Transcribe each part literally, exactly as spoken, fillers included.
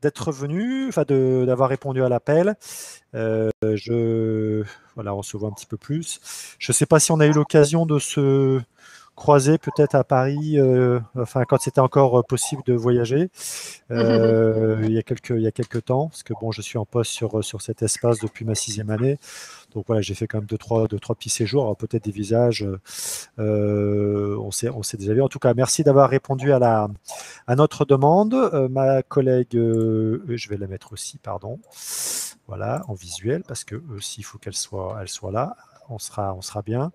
d'être venu, enfin d'avoir répondu à l'appel. Euh, je, voilà, on se voit un petit peu plus. Je ne sais pas si on a eu l'occasion de se croiser peut-être à Paris, euh, enfin quand c'était encore possible de voyager, euh, il y a quelques il y a quelques temps, parce que bon, je suis en poste sur sur cet espace depuis ma sixième année. Donc voilà, j'ai fait quand même deux trois, deux, trois petits séjours, peut-être des visages. Euh, on s'est on s'est déjà vu. En tout cas, merci d'avoir répondu à la à notre demande. Euh, ma collègue, euh, je vais la mettre aussi, pardon. Voilà, en visuel, parce que aussi il faut qu'elle soit elle soit là. On sera on sera bien.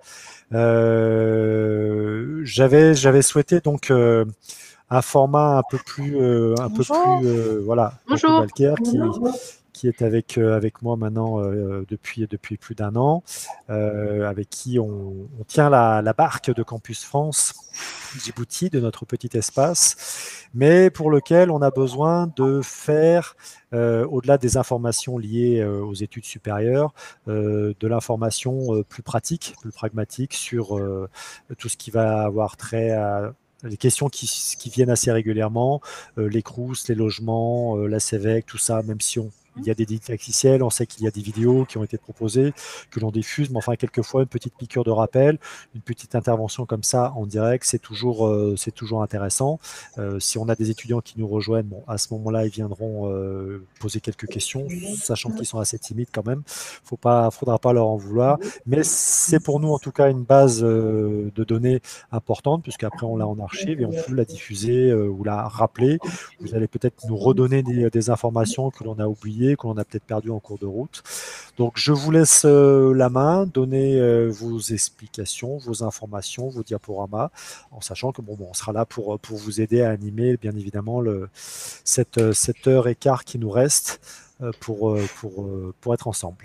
Euh, j'avais j'avais souhaité donc euh, un format un peu plus euh, un Bonjour. peu plus euh, voilà. Bonjour. Valker qui qui est avec, euh, avec moi maintenant euh, depuis, depuis plus d'un an, euh, avec qui on, on tient la, la barque de Campus France Djibouti, de notre petit espace, mais pour lequel on a besoin de faire, euh, au-delà des informations liées euh, aux études supérieures, euh, de l'information euh, plus pratique, plus pragmatique sur euh, tout ce qui va avoir trait à les questions qui, qui viennent assez régulièrement, euh, les Crous, les logements, euh, la CEVEC, tout ça, même si on il y a des didacticiels, on sait qu'il y a des vidéos qui ont été proposées, que l'on diffuse, mais enfin, quelquefois, une petite piqûre de rappel, une petite intervention comme ça en direct, c'est toujours, euh, c'est toujours intéressant. Euh, si on a des étudiants qui nous rejoignent, bon, à ce moment-là, ils viendront euh, poser quelques questions, sachant qu'ils sont assez timides quand même. Il ne faudra pas leur en vouloir. Mais c'est pour nous, en tout cas, une base euh, de données importante, puisqu'après, on l'a en archive et on peut la diffuser euh, ou la rappeler. Vous allez peut-être nous redonner des, des informations que l'on a oubliées, que l'on a peut-être perdu en cours de route. Donc, je vous laisse euh, la main, donner euh, vos explications, vos informations, vos diaporamas, en sachant que bon, bon, on sera là pour, pour vous aider à animer, bien évidemment, le, cette, cette heure et quart qui nous reste euh, pour, pour, pour être ensemble.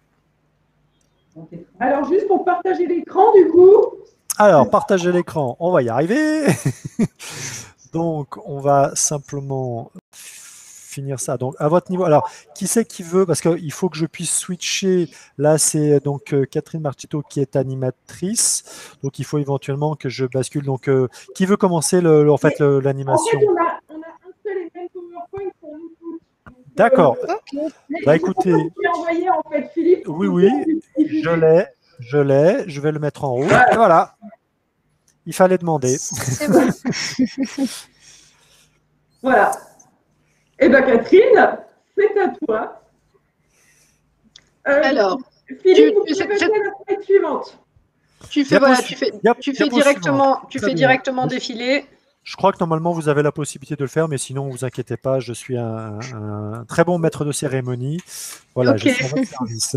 Alors, juste pour partager l'écran, du coup. Alors, partager l'écran, on va y arriver. Donc, on va simplement finir ça. Donc, à votre niveau, alors, qui c'est qui veut, parce qu'il faut que je puisse switcher. Là, c'est donc euh, Catherine Marchito qui est animatrice. Donc, il faut éventuellement que je bascule. Donc, euh, qui veut commencer le, le, en fait l'animation? En fait, on a, on a un seul et même PowerPoint pour nous tous. D'accord. Euh, okay. Bah, écoutez. Envoyé, en fait, Philippe, oui, oui, je l'ai. Je l'ai. Je vais le mettre en haut. Voilà. Et voilà. Il fallait demander. C'est bon. Voilà. Eh bien, Catherine, c'est à toi. Euh, Alors, Philippe, tu, vous pouvez passer à la slide suivante. Tu fais, voilà, tu fais, tu fais directement, tu fais directement défiler. Je crois que normalement, vous avez la possibilité de le faire, mais sinon, ne vous inquiétez pas, je suis un, un très bon maître de cérémonie. Voilà, okay. Je suis à votre service.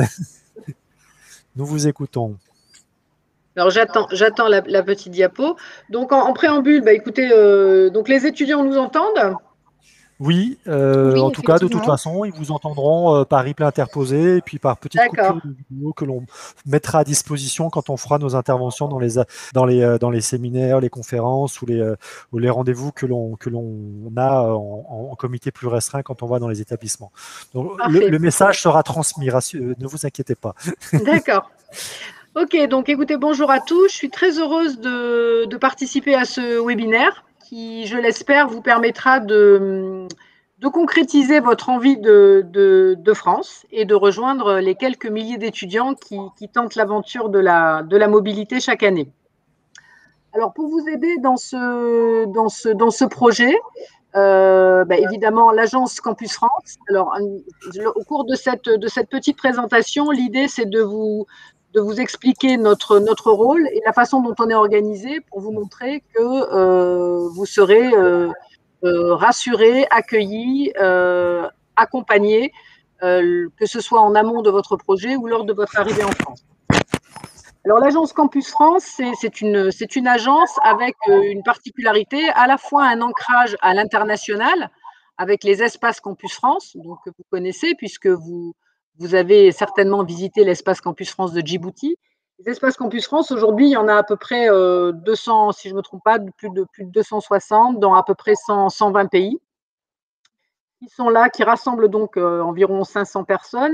Nous vous écoutons. Alors, j'attends, j'attends la, la petite diapo. Donc, en, en préambule, bah, écoutez, euh, donc les étudiants nous entendent? Oui, euh, oui, en tout cas, de toute façon, ils vous entendront euh, par replay interposé et puis par petite coupure de vidéo que l'on mettra à disposition quand on fera nos interventions dans les, dans les, euh, dans les séminaires, les conférences ou les, euh, ou les rendez-vous que l'on que l'on a en, en comité plus restreint quand on va dans les établissements. Donc, le, le message sera transmis, rassure, ne vous inquiétez pas. D'accord. Ok, donc écoutez, bonjour à tous. Je suis très heureuse de, de participer à ce webinaire qui, je l'espère, vous permettra de, de concrétiser votre envie de, de, de France et de rejoindre les quelques milliers d'étudiants qui, qui tentent l'aventure de la, de la mobilité chaque année. Alors, pour vous aider dans ce, dans ce, dans ce projet, euh, bah, évidemment, l'agence Campus France. Alors, au cours de cette, de cette petite présentation, l'idée, c'est de vous, de vous expliquer notre, notre rôle et la façon dont on est organisé pour vous montrer que euh, vous serez euh, euh, rassurés, accueillis, euh, accompagnés, euh, que ce soit en amont de votre projet ou lors de votre arrivée en France. Alors, l'agence Campus France, c'est une, c'est une agence avec une particularité, à la fois un ancrage à l'international, avec les espaces Campus France, donc que vous connaissez, puisque vous, vous avez certainement visité l'espace Campus France de Djibouti. Les espaces Campus France, aujourd'hui, il y en a à peu près euh, deux cents, si je ne me trompe pas, plus de, plus de deux cent soixante, dans à peu près cent, cent vingt pays. Qui sont là, qui rassemblent donc euh, environ cinq cents personnes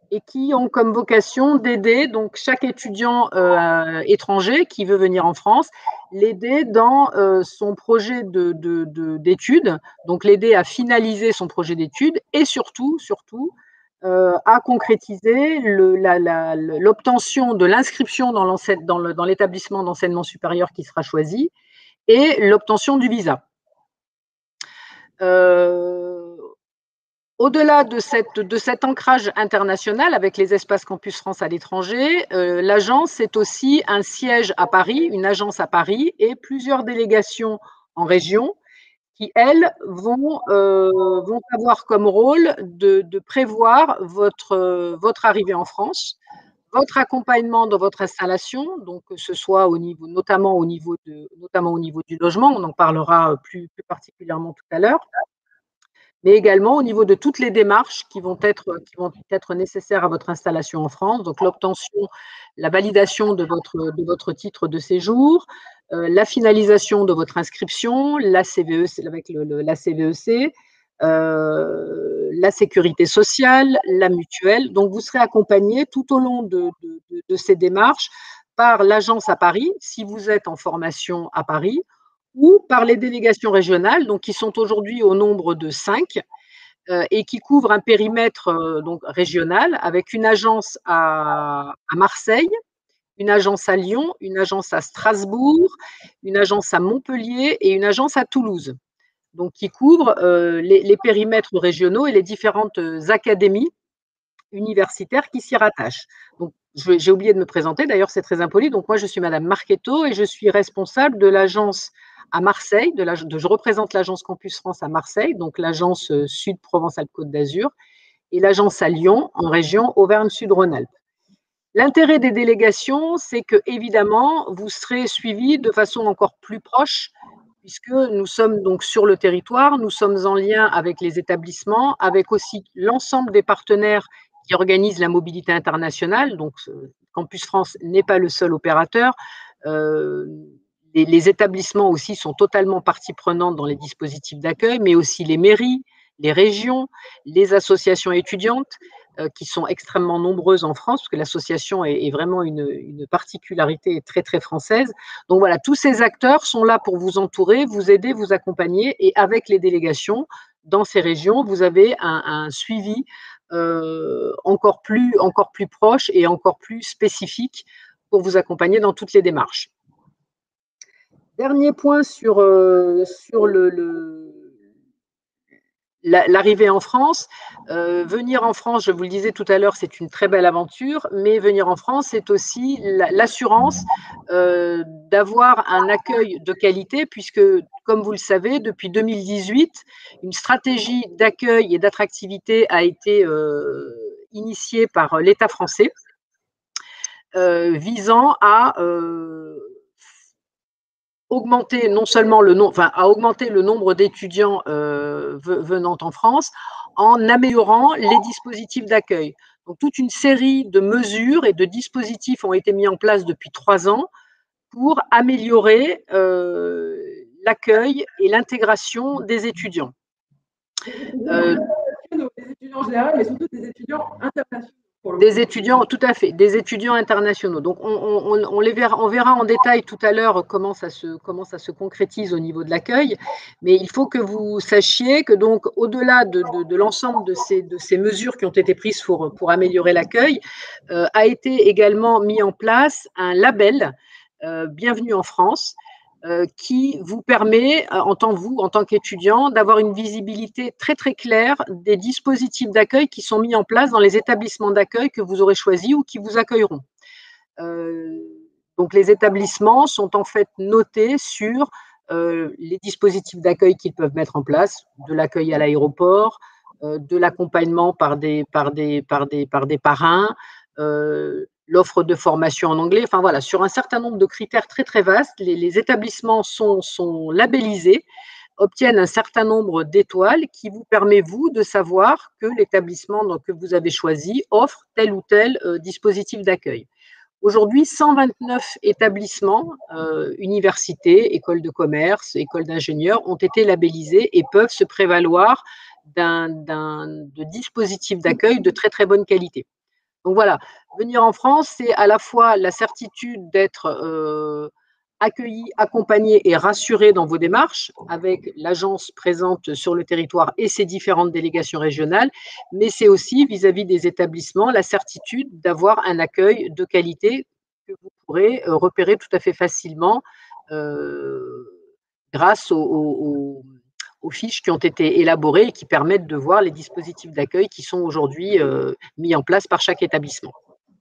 et qui ont comme vocation d'aider donc chaque étudiant euh, étranger qui veut venir en France, l'aider dans euh, son projet de, de, de, d'études, donc l'aider à finaliser son projet d'études et surtout, surtout euh, à concrétiser le, la, la, l'obtention de l'inscription dans, dans, le, dans l'établissement d'enseignement supérieur qui sera choisi et l'obtention du visa. Euh, Au-delà de, cette, de cet ancrage international avec les espaces Campus France à l'étranger, euh, l'agence est aussi un siège à Paris, une agence à Paris et plusieurs délégations en région qui, elles, vont, euh, vont avoir comme rôle de, de prévoir votre, votre arrivée en France, votre accompagnement dans votre installation, donc que ce soit au niveau, notamment au niveau, de, notamment au niveau du logement, on en parlera plus, plus particulièrement tout à l'heure, mais également au niveau de toutes les démarches qui vont être, qui vont être nécessaires à votre installation en France, donc l'obtention, la validation de votre, de votre titre de séjour, euh, la finalisation de votre inscription, la C V E C, avec le, le, la C V E C, euh, la sécurité sociale, la mutuelle. Donc, vous serez accompagné tout au long de, de, de, de ces démarches par l'agence à Paris, si vous êtes en formation à Paris, ou par les délégations régionales, donc qui sont aujourd'hui au nombre de cinq euh, et qui couvrent un périmètre euh, donc régional avec une agence à, à Marseille, une agence à Lyon, une agence à Strasbourg, une agence à Montpellier et une agence à Toulouse, donc qui couvrent euh, les, les périmètres régionaux et les différentes académies universitaires qui s'y rattachent. Donc, j'ai oublié de me présenter, d'ailleurs c'est très impoli, donc moi je suis Madame Marchetto et je suis responsable de l'agence à Marseille, de la, de, je représente l'agence Campus France à Marseille, donc l'agence Sud Provence-Alpes-Côte d'Azur, et l'agence à Lyon, en région Auvergne-Sud-Rhône-Alpes. L'intérêt des délégations, c'est que évidemment, vous serez suivis de façon encore plus proche, puisque nous sommes donc sur le territoire, nous sommes en lien avec les établissements, avec aussi l'ensemble des partenaires qui organisent la mobilité internationale. Donc, Campus France n'est pas le seul opérateur. Euh, les, les établissements aussi sont totalement partie prenante dans les dispositifs d'accueil, mais aussi les mairies, les régions, les associations étudiantes, euh, qui sont extrêmement nombreuses en France, parce que l'association est, est vraiment une, une particularité très, très française. Donc voilà, tous ces acteurs sont là pour vous entourer, vous aider, vous accompagner, et avec les délégations dans ces régions, vous avez un, un suivi euh, encore plus, encore plus proche et encore plus spécifique pour vous accompagner dans toutes les démarches. Dernier point sur, euh, sur le, le l'arrivée en France. Euh, venir en France, je vous le disais tout à l'heure, c'est une très belle aventure, mais venir en France, c'est aussi l'assurance euh, d'avoir un accueil de qualité, puisque, comme vous le savez, depuis deux mille dix-huit, une stratégie d'accueil et d'attractivité a été euh, initiée par l'État français, euh, visant à euh, augmenter non seulement le nombre, enfin, à augmenter le nombre d'étudiants euh, venant en France en améliorant les dispositifs d'accueil. Donc, toute une série de mesures et de dispositifs ont été mis en place depuis trois ans pour améliorer euh, l'accueil et l'intégration des étudiants. Euh, des étudiants en général, mais surtout des étudiants internationaux. Des étudiants, tout à fait, des étudiants internationaux. Donc, on, on, on, les verra, on verra en détail tout à l'heure comment ça se, comment ça se concrétise au niveau de l'accueil. Mais il faut que vous sachiez que, donc, au-delà de, de, de l'ensemble de ces, de ces mesures qui ont été prises pour, pour améliorer l'accueil, euh, a été également mis en place un label euh, Bienvenue en France, Euh, qui vous permet, en tant que vous, en tant qu'étudiant, d'avoir une visibilité très très claire des dispositifs d'accueil qui sont mis en place dans les établissements d'accueil que vous aurez choisis ou qui vous accueilleront. Euh, donc les établissements sont en fait notés sur euh, les dispositifs d'accueil qu'ils peuvent mettre en place, de l'accueil à l'aéroport, euh, de l'accompagnement par des, par des, par des, par des parrains, euh, l'offre de formation en anglais, enfin voilà, sur un certain nombre de critères très très vastes, les, les établissements sont, sont labellisés, obtiennent un certain nombre d'étoiles qui vous permet, vous, de savoir que l'établissement que vous avez choisi offre tel ou tel euh, dispositif d'accueil. Aujourd'hui, cent vingt-neuf établissements, euh, universités, écoles de commerce, écoles d'ingénieurs, ont été labellisés et peuvent se prévaloir d'un, d'un de dispositifs d'accueil de très très bonne qualité. Donc voilà, venir en France, c'est à la fois la certitude d'être euh, accueilli, accompagné et rassuré dans vos démarches avec l'agence présente sur le territoire et ses différentes délégations régionales, mais c'est aussi vis-à-vis des établissements la certitude d'avoir un accueil de qualité que vous pourrez euh, repérer tout à fait facilement euh, grâce aux, aux, aux fiches qui ont été élaborées et qui permettent de voir les dispositifs d'accueil qui sont aujourd'hui euh, mis en place par chaque établissement.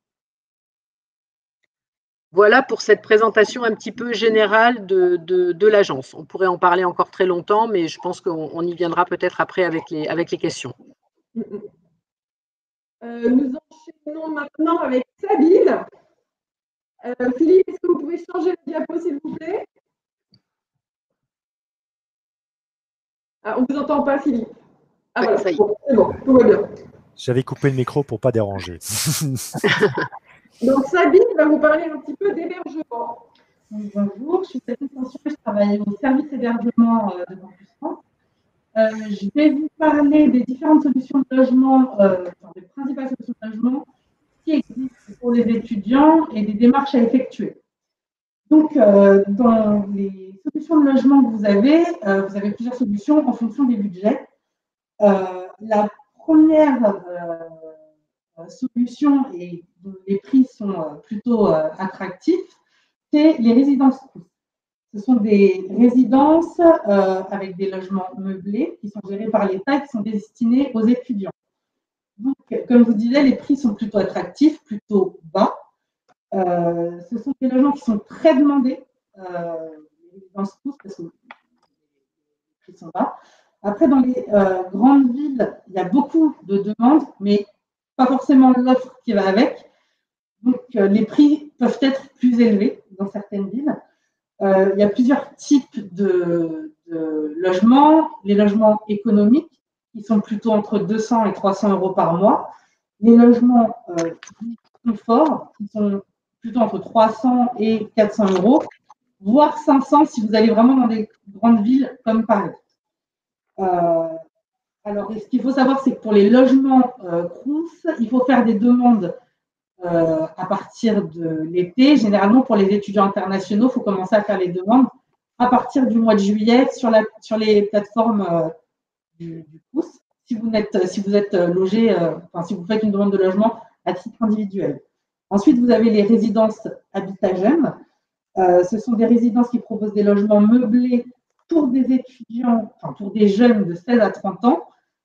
Voilà pour cette présentation un petit peu générale de, de, de l'agence. On pourrait en parler encore très longtemps, mais je pense qu'on on y viendra peut-être après avec les, avec les questions. Euh, nous enchaînons maintenant avec Sabine. Euh, Philippe, est-ce que vous pouvez changer le diapo, s'il vous plaît? Ah, on ne vous entend pas, Philippe. Ah, oui, voilà, ça y est. bon, c'est bon, tout va bien. J'avais coupé le micro pour ne pas déranger. Donc, Sabine va vous parler un petit peu d'hébergement. Bonjour, je suis Sabine Sanson, je travaille au service hébergement de Campus France. Euh, je vais vous parler des différentes solutions de logement, euh, enfin, des principales solutions de logement qui existent pour les étudiants et des démarches à effectuer. Donc, euh, dans les solutions de logement que vous avez, euh, vous avez plusieurs solutions en fonction des budgets. Euh, la première euh, solution, et dont les prix sont plutôt euh, attractifs, c'est les résidences Crous. Ce sont des résidences euh, avec des logements meublés qui sont gérés par l'État et qui sont destinés aux étudiants. Donc, comme je vous disais, les prix sont plutôt attractifs, plutôt bas. Euh, ce sont des logements qui sont très demandés, euh, les résidences Crous, parce que les prix sont bas. Après, dans les euh, grandes villes, il y a beaucoup de demandes, mais pas forcément l'offre qui va avec. Donc, euh, les prix peuvent être plus élevés dans certaines villes. Euh, il y a plusieurs types de, de logements. Les logements économiques, qui sont plutôt entre deux cents et trois cents euros par mois. Les logements euh, confort, qui sont plutôt entre trois cents et quatre cents euros, voire cinq cents si vous allez vraiment dans des grandes villes comme Paris. Euh, alors, ce qu'il faut savoir, c'est que pour les logements euh, Crous, il faut faire des demandes Euh, à partir de l'été. Généralement, pour les étudiants internationaux, il faut commencer à faire les demandes à partir du mois de juillet sur, la, sur les plateformes euh, du, du Crous, si vous êtes, si vous êtes logé, euh, enfin, si vous faites une demande de logement à titre individuel. Ensuite, vous avez les résidences Habitat Jeune. Euh, ce sont des résidences qui proposent des logements meublés pour des étudiants, enfin pour des jeunes de seize à trente ans.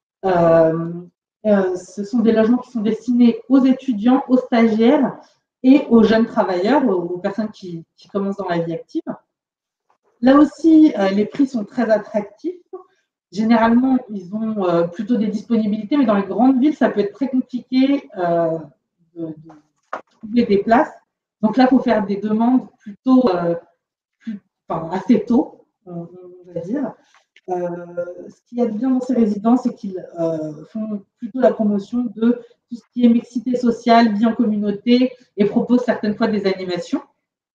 Euh, Euh, ce sont des logements qui sont destinés aux étudiants, aux stagiaires et aux jeunes travailleurs, aux, aux personnes qui, qui commencent dans la vie active. Là aussi, euh, les prix sont très attractifs. Généralement, ils ont euh, plutôt des disponibilités, mais dans les grandes villes, ça peut être très compliqué euh, de, de trouver des places. Donc là, il faut faire des demandes plutôt euh, plus, enfin, assez tôt, on, on va dire. Euh, ce qu'il y a de bien dans ces résidences, c'est qu'ils euh, font plutôt la promotion de tout ce qui est mixité sociale, vie en communauté et proposent certaines fois des animations.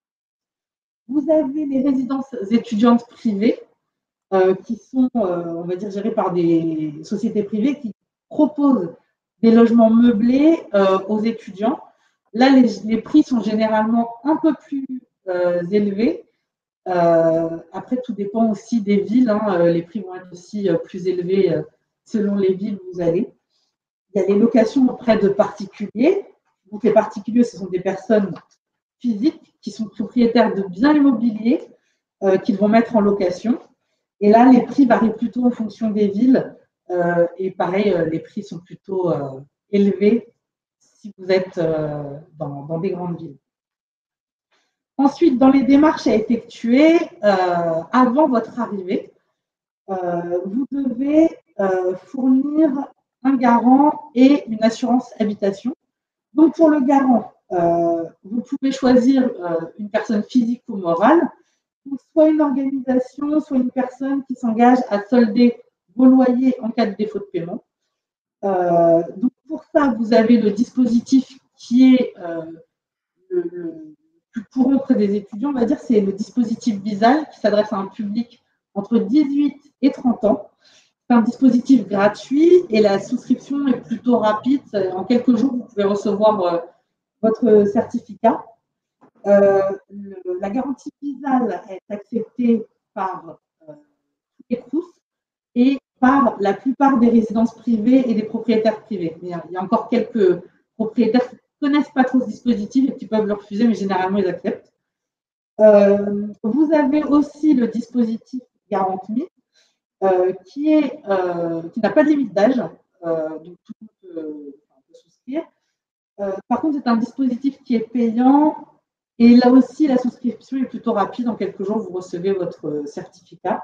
Vous avez les résidences étudiantes privées euh, qui sont, euh, on va dire, gérées par des sociétés privées qui proposent des logements meublés euh, aux étudiants. Là, les, les prix sont généralement un peu plus euh, élevés. Euh, après, tout dépend aussi des villes. Hein. Les prix vont être aussi euh, plus élevés euh, selon les villes où vous allez. Il y a les locations auprès de particuliers. Donc, les particuliers, ce sont des personnes physiques qui sont propriétaires de biens immobiliers euh, qu'ils vont mettre en location. Et là, les prix varient plutôt en fonction des villes. Euh, et pareil, euh, les prix sont plutôt euh, élevés si vous êtes euh, dans, dans des grandes villes. Ensuite, dans les démarches à effectuer euh, avant votre arrivée, euh, vous devez euh, fournir un garant et une assurance habitation. Donc, pour le garant, euh, vous pouvez choisir euh, une personne physique ou morale, ou soit une organisation, soit une personne qui s'engage à solder vos loyers en cas de défaut de paiement. Euh, donc, pour ça, vous avez le dispositif qui est euh, le, le plus courant auprès des étudiants, on va dire, c'est le dispositif Visal qui s'adresse à un public entre dix-huit et trente ans. C'est un dispositif gratuit et la souscription est plutôt rapide. En quelques jours, vous pouvez recevoir euh, votre certificat. Euh, le, la garantie Pisal est acceptée par euh, les C R O U S et par la plupart des résidences privées et des propriétaires privés. Il y a, il y a encore quelques propriétaires qui ne connaissent pas trop ce dispositif et qui peuvent le refuser, mais généralement, ils acceptent. Euh, vous avez aussi le dispositif Garantie, euh, qui est, euh, qui n'a pas de limite d'âge, euh, donc tout le monde peut, enfin, peut souscrire. Euh, par contre, c'est un dispositif qui est payant et là aussi, la souscription est plutôt rapide. En quelques jours, vous recevez votre certificat.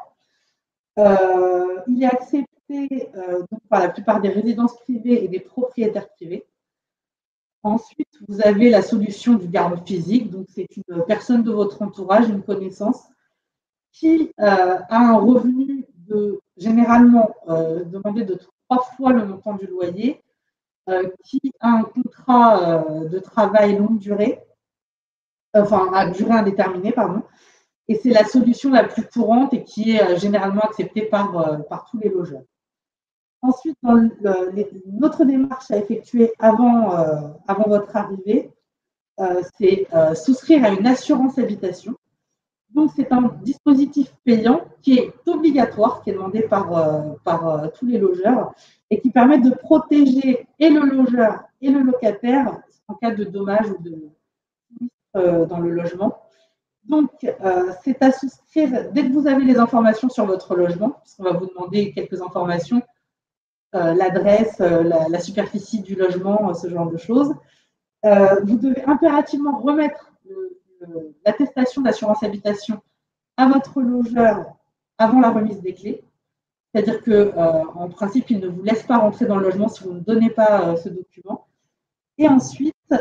Euh, il est accepté euh, donc, par la plupart des résidences privées et des propriétaires privés. Ensuite, vous avez la solution du garant physique. Donc, c'est une personne de votre entourage, une connaissance, qui euh, a un revenu de généralement euh, demandé de trois fois le montant du loyer, euh, qui a un contrat euh, de travail longue durée, enfin à durée indéterminée, pardon, et c'est la solution la plus courante et qui est euh, généralement acceptée par, euh, par tous les logeurs. Ensuite, dans le, les, notre démarche à effectuer avant, euh, avant votre arrivée, euh, c'est euh, souscrire à une assurance habitation. Donc, c'est un dispositif payant qui est obligatoire, qui est demandé par, euh, par euh, tous les logeurs et qui permet de protéger et le logeur et le locataire en cas de dommages ou de euh, dans le logement. Donc, euh, c'est à souscrire dès que vous avez les informations sur votre logement, puisqu'on va vous demander quelques informations, euh, l'adresse, euh, la, la superficie du logement, euh, ce genre de choses. Euh, vous devez impérativement remettre l'attestation d'assurance habitation à votre logeur avant la remise des clés. C'est-à-dire qu'en euh, principe, il ne vous laisse pas rentrer dans le logement si vous ne donnez pas euh, ce document. Et ensuite, euh,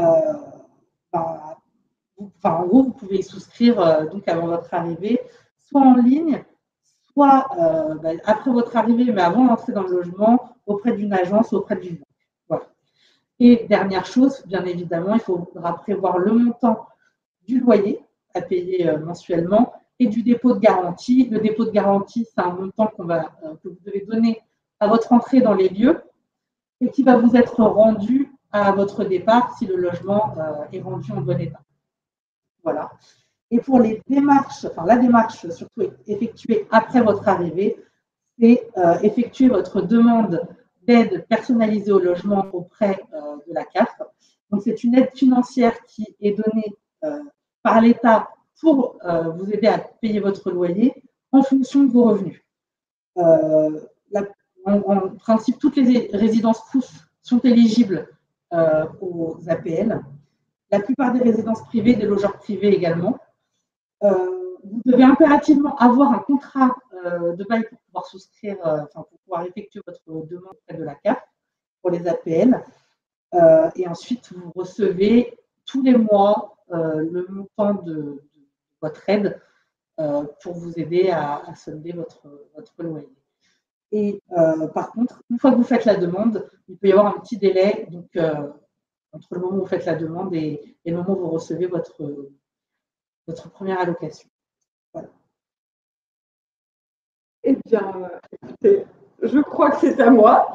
bah, vous, enfin, en gros, vous pouvez y souscrire euh, donc avant votre arrivée, soit en ligne, soit euh, bah, après votre arrivée, mais avant d'entrer dans le logement, auprès d'une agence ou auprès d'une banque. Voilà. Et dernière chose, bien évidemment, il faudra prévoir le montant du loyer à payer euh, mensuellement et du dépôt de garantie. Le dépôt de garantie, c'est un montant qu'on va, euh, que vous devez donner à votre entrée dans les lieux et qui va vous être rendu à votre départ si le logement euh, est rendu en bon état. Voilà. Et pour les démarches, enfin la démarche surtout effectuée après votre arrivée, c'est euh, effectuer votre demande d'aide personnalisée au logement auprès euh, de la C A F. Donc, c'est une aide financière qui est donnée euh, par l'État pour euh, vous aider à payer votre loyer en fonction de vos revenus. Euh, la, en, en principe, toutes les résidences C O U S sont éligibles euh, aux A P L. La plupart des résidences privées, des logeurs privés également. Euh, vous devez impérativement avoir un contrat euh, de bail pour pouvoir souscrire, euh, enfin pour pouvoir effectuer votre demande auprès de la C A F pour les A P L. Euh, et ensuite, vous recevez tous les mois euh, le montant de, de votre aide euh, pour vous aider à, à solder votre, votre loyer. Et euh, par contre, une fois que vous faites la demande, il peut y avoir un petit délai donc, euh, entre le moment où vous faites la demande et, et le moment où vous recevez votre, votre première allocation. Voilà. Eh bien, écoutez, je crois que c'est à moi.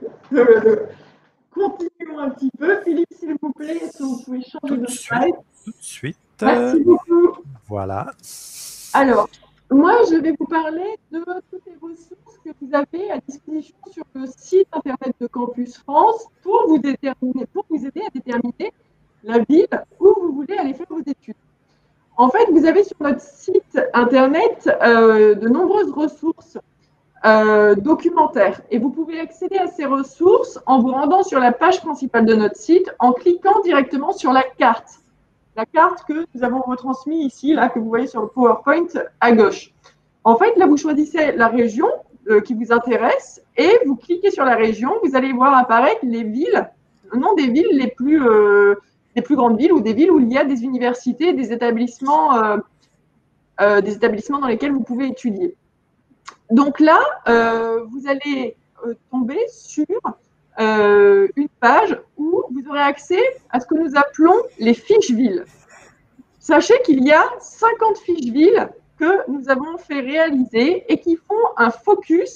Continuons un petit peu. Philippe, s'il vous plaît, est-ce que vous pouvez changer de slide? Tout de suite. Merci beaucoup. Voilà. Alors, moi, je vais vous parler de toutes les ressources que vous avez à disposition sur le site internet de Campus France pour vous, déterminer, pour vous aider à déterminer la ville où vous voulez aller faire vos études. En fait, vous avez sur notre site internet euh, de nombreuses ressources euh, documentaires et vous pouvez accéder à ces ressources en vous rendant sur la page principale de notre site en cliquant directement sur la carte. La carte que nous avons retransmise ici, là, que vous voyez sur le PowerPoint à gauche. En fait, là, vous choisissez la région euh, qui vous intéresse et vous cliquez sur la région. Vous allez voir apparaître les villes, le nom des villes les plus, euh, les plus grandes villes ou des villes où il y a des universités, des établissements, euh, euh, des établissements dans lesquels vous pouvez étudier. Donc là, euh, vous allez euh, tomber sur euh, une page où vous aurez accès à ce que nous appelons les fiches villes. Sachez qu'il y a cinquante fiches villes que nous avons fait réaliser et qui font un focus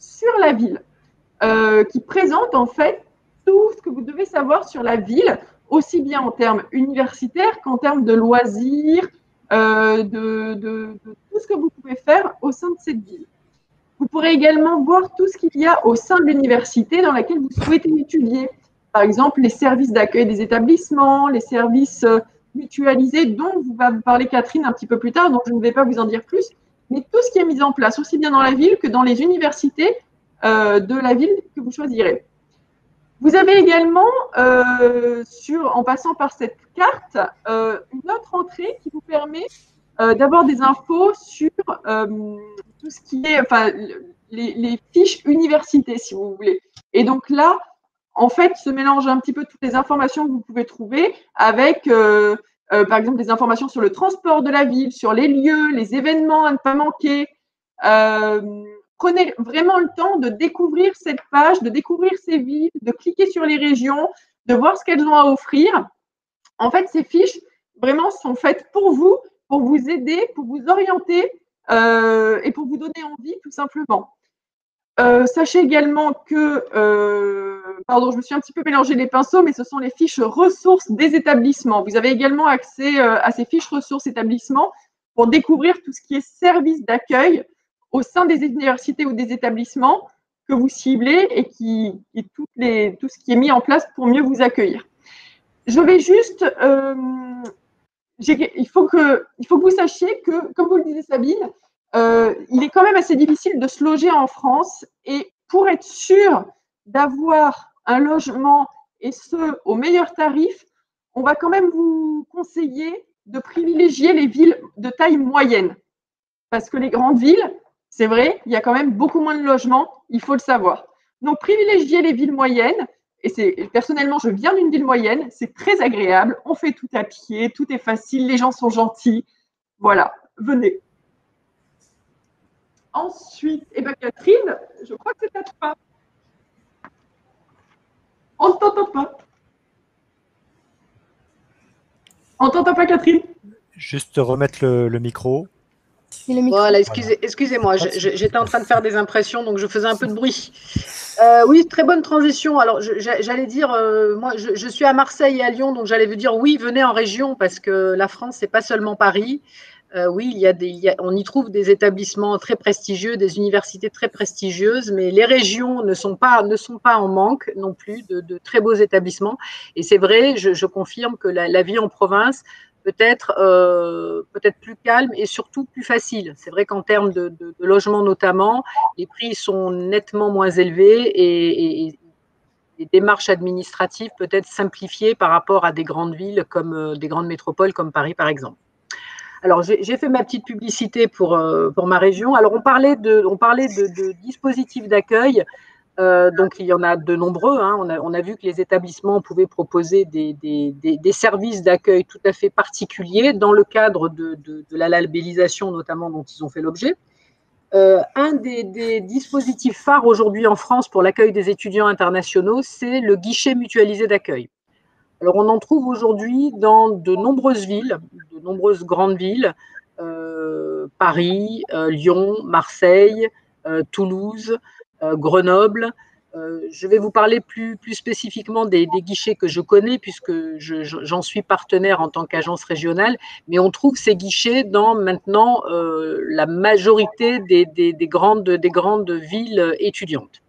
sur la ville, euh, qui présente en fait tout ce que vous devez savoir sur la ville, aussi bien en termes universitaires qu'en termes de loisirs, euh, de, de, de tout ce que vous pouvez faire au sein de cette ville. Vous pourrez également voir tout ce qu'il y a au sein de l'université dans laquelle vous souhaitez étudier. Par exemple, les services d'accueil des établissements, les services mutualisés dont vous va vous parler Catherine un petit peu plus tard, donc je ne vais pas vous en dire plus, mais tout ce qui est mis en place, aussi bien dans la ville que dans les universités euh, de la ville que vous choisirez. Vous avez également, euh, sur, en passant par cette carte, euh, une autre entrée qui vous permet euh, d'avoir des infos sur euh, tout ce qui est, enfin, les, les fiches universités, si vous voulez. Et donc là, en fait, se mélange un petit peu toutes les informations que vous pouvez trouver avec, euh, euh, par exemple, des informations sur le transport de la ville, sur les lieux, les événements à ne pas manquer. Euh, Prenez vraiment le temps de découvrir cette page, de découvrir ces villes, de cliquer sur les régions, de voir ce qu'elles ont à offrir. En fait, ces fiches, vraiment, sont faites pour vous, pour vous aider, pour vous orienter euh, et pour vous donner envie, tout simplement. Euh, sachez également que, euh, pardon, je me suis un petit peu mélangé les pinceaux, mais ce sont les fiches ressources des établissements. Vous avez également accès euh, à ces fiches ressources établissements pour découvrir tout ce qui est service d'accueil au sein des universités ou des établissements que vous ciblez et, qui, et toutes les, tout ce qui est mis en place pour mieux vous accueillir. Je vais juste, euh, il, faut que, il faut que vous sachiez que, comme vous le disait Sabine, euh, il est quand même assez difficile de se loger en France et pour être sûr d'avoir un logement et ce, au meilleur tarif, on va quand même vous conseiller de privilégier les villes de taille moyenne parce que les grandes villes, c'est vrai, il y a quand même beaucoup moins de logements, il faut le savoir. Donc, privilégiez les villes moyennes. Et c'est, personnellement, je viens d'une ville moyenne, c'est très agréable, on fait tout à pied, tout est facile, les gens sont gentils. Voilà, venez. Ensuite, eh ben Catherine, je crois que c'est à toi. On ne t'entend pas. On ne t'entend pas, Catherine. Juste remettre le, le micro. Le micro. Voilà, excusez, excusez-moi, j'étais en train de faire des impressions, donc je faisais un peu de bruit. Euh, oui, très bonne transition. Alors, j'allais dire, euh, moi, je, je suis à Marseille et à Lyon, donc j'allais vous dire, oui, venez en région, parce que la France, c'est pas seulement Paris. Euh, oui, il y a des, il y a, on y trouve des établissements très prestigieux, des universités très prestigieuses, mais les régions ne sont pas, ne sont pas en manque non plus de, de très beaux établissements. Et c'est vrai, je, je confirme que la, la vie en province peut être euh, peut-être plus calme et surtout plus facile. C'est vrai qu'en termes de, de, de logement notamment, les prix sont nettement moins élevés et, et les démarches administratives peut-être simplifiées par rapport à des grandes villes comme euh, des grandes métropoles comme Paris par exemple. Alors, j'ai fait ma petite publicité pour, euh, pour ma région. Alors, on parlait de, on parlait de, de dispositifs d'accueil. Euh, donc, il y en a de nombreux. Hein. On, a, on a vu que les établissements pouvaient proposer des, des, des, des services d'accueil tout à fait particuliers dans le cadre de, de, de la labellisation, notamment, dont ils ont fait l'objet. Euh, un des, des dispositifs phares aujourd'hui en France pour l'accueil des étudiants internationaux, c'est le guichet mutualisé d'accueil. Alors, on en trouve aujourd'hui dans de nombreuses villes, de nombreuses grandes villes, euh, Paris, euh, Lyon, Marseille, euh, Toulouse, euh, Grenoble. Euh, je vais vous parler plus, plus spécifiquement des, des guichets que je connais, puisque je, je, j'en suis partenaire en tant qu'agence régionale, mais on trouve ces guichets dans maintenant euh, la majorité des, des, des, grandes, des grandes villes étudiantes.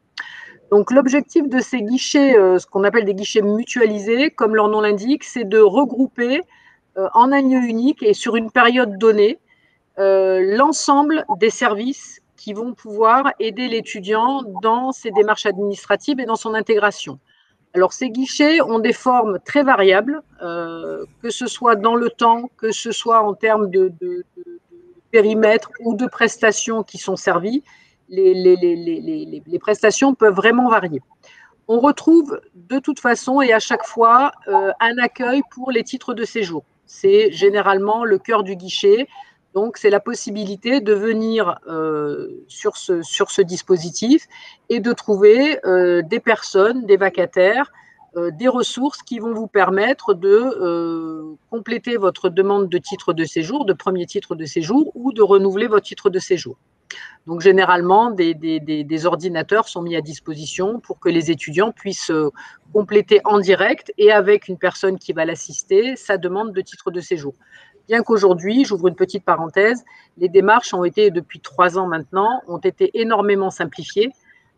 Donc, l'objectif de ces guichets, euh, ce qu'on appelle des guichets mutualisés, comme leur nom l'indique, c'est de regrouper euh, en un lieu unique et sur une période donnée euh, l'ensemble des services qui vont pouvoir aider l'étudiant dans ses démarches administratives et dans son intégration. Alors, ces guichets ont des formes très variables, euh, que ce soit dans le temps, que ce soit en termes de, de, de, de périmètre ou de prestations qui sont servies. Les, les, les, les, les prestations peuvent vraiment varier. On retrouve de toute façon et à chaque fois euh, un accueil pour les titres de séjour. C'est généralement le cœur du guichet. Donc, c'est la possibilité de venir euh, sur, ce, sur ce dispositif et de trouver euh, des personnes, des vacataires, euh, des ressources qui vont vous permettre de euh, compléter votre demande de titre de séjour, de premier titre de séjour ou de renouveler votre titre de séjour. Donc, généralement, des, des, des, des ordinateurs sont mis à disposition pour que les étudiants puissent compléter en direct et avec une personne qui va l'assister sa demande de titre de séjour. Bien qu'aujourd'hui, j'ouvre une petite parenthèse, les démarches ont été, depuis trois ans maintenant, ont été énormément simplifiées.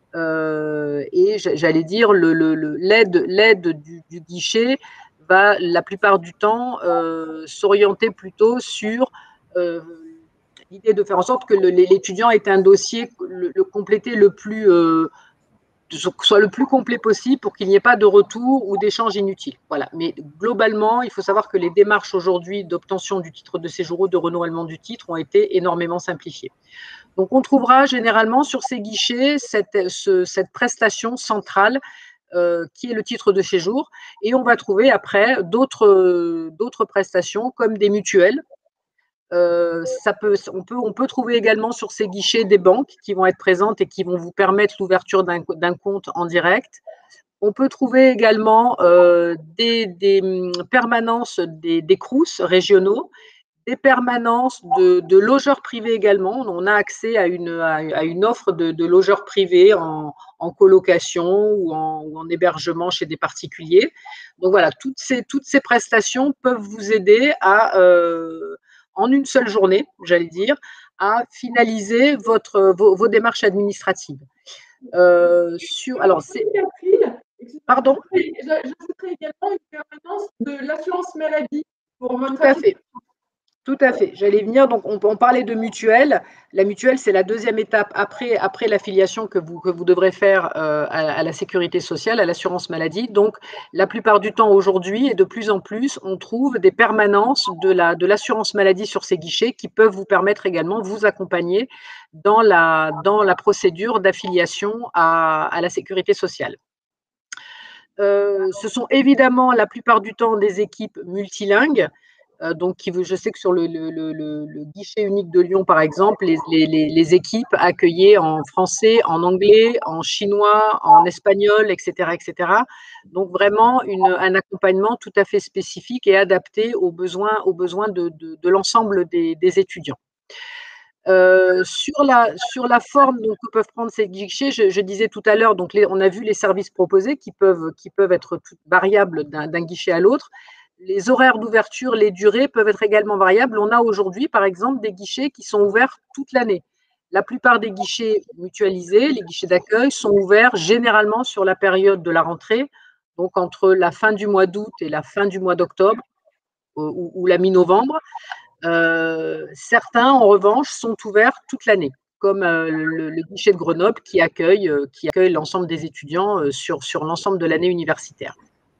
Euh, et j'allais dire, le, le, le, l'aide, l'aide du, du guichet va la plupart du temps euh, s'orienter plutôt sur euh, l'idée de faire en sorte que le, l'étudiant ait un dossier, le, le complété le plus, euh, soit le plus complet possible pour qu'il n'y ait pas de retour ou d'échange inutile. Voilà. Mais globalement, il faut savoir que les démarches aujourd'hui d'obtention du titre de séjour ou de renouvellement du titre ont été énormément simplifiées. Donc, on trouvera généralement sur ces guichets cette, ce, cette prestation centrale euh, qui est le titre de séjour. Et on va trouver après d'autres, d'autres prestations comme des mutuelles. Euh, ça peut, on, peut, on peut trouver également sur ces guichets des banques qui vont être présentes et qui vont vous permettre l'ouverture d'un, d'un compte en direct. On peut trouver également euh, des, des permanences des, des crous régionaux, des permanences de, de logeurs privés également. On a accès à une, à, à une offre de, de logeurs privés en, en colocation ou en, ou en hébergement chez des particuliers. Donc voilà, toutes ces, toutes ces prestations peuvent vous aider à, euh, en une seule journée, j'allais dire, à finaliser votre, vos, vos démarches administratives. Euh, sur, alors, c'est... Pardon ? J'ajouterai également une permanence de l'assurance maladie pour votre Tout à fait. Tout à fait. J'allais venir. Donc, on, on parlait de mutuelle. La mutuelle, c'est la deuxième étape après, après l'affiliation que vous, que vous devrez faire euh, à, à la sécurité sociale, à l'assurance maladie. Donc, la plupart du temps aujourd'hui et de plus en plus, on trouve des permanences de, la, de l'assurance maladie sur ces guichets qui peuvent vous permettre également de vous accompagner dans la, dans la procédure d'affiliation à, à la sécurité sociale. Euh, ce sont évidemment la plupart du temps des équipes multilingues. Euh, donc, qui, je sais que sur le, le, le, le guichet unique de Lyon, par exemple, les, les, les équipes accueillaient en français, en anglais, en chinois, en espagnol, et cetera, et cetera. Donc, vraiment une, un accompagnement tout à fait spécifique et adapté aux besoins, aux besoins de, de, de l'ensemble des, des étudiants. Euh, sur, la, sur la forme donc, que peuvent prendre ces guichets, je, je disais tout à l'heure, donc les, on a vu les services proposés qui peuvent, qui peuvent être tout, variables d'un, d'un guichet à l'autre. Les horaires d'ouverture, les durées peuvent être également variables. On a aujourd'hui, par exemple, des guichets qui sont ouverts toute l'année. La plupart des guichets mutualisés, les guichets d'accueil, sont ouverts généralement sur la période de la rentrée, donc entre la fin du mois d'août et la fin du mois d'octobre ou, ou la mi-novembre. Euh, certains, en revanche, sont ouverts toute l'année, comme euh, le, le guichet de Grenoble qui accueille, euh, qui accueille l'ensemble des étudiants euh, sur, sur l'ensemble de l'année universitaire.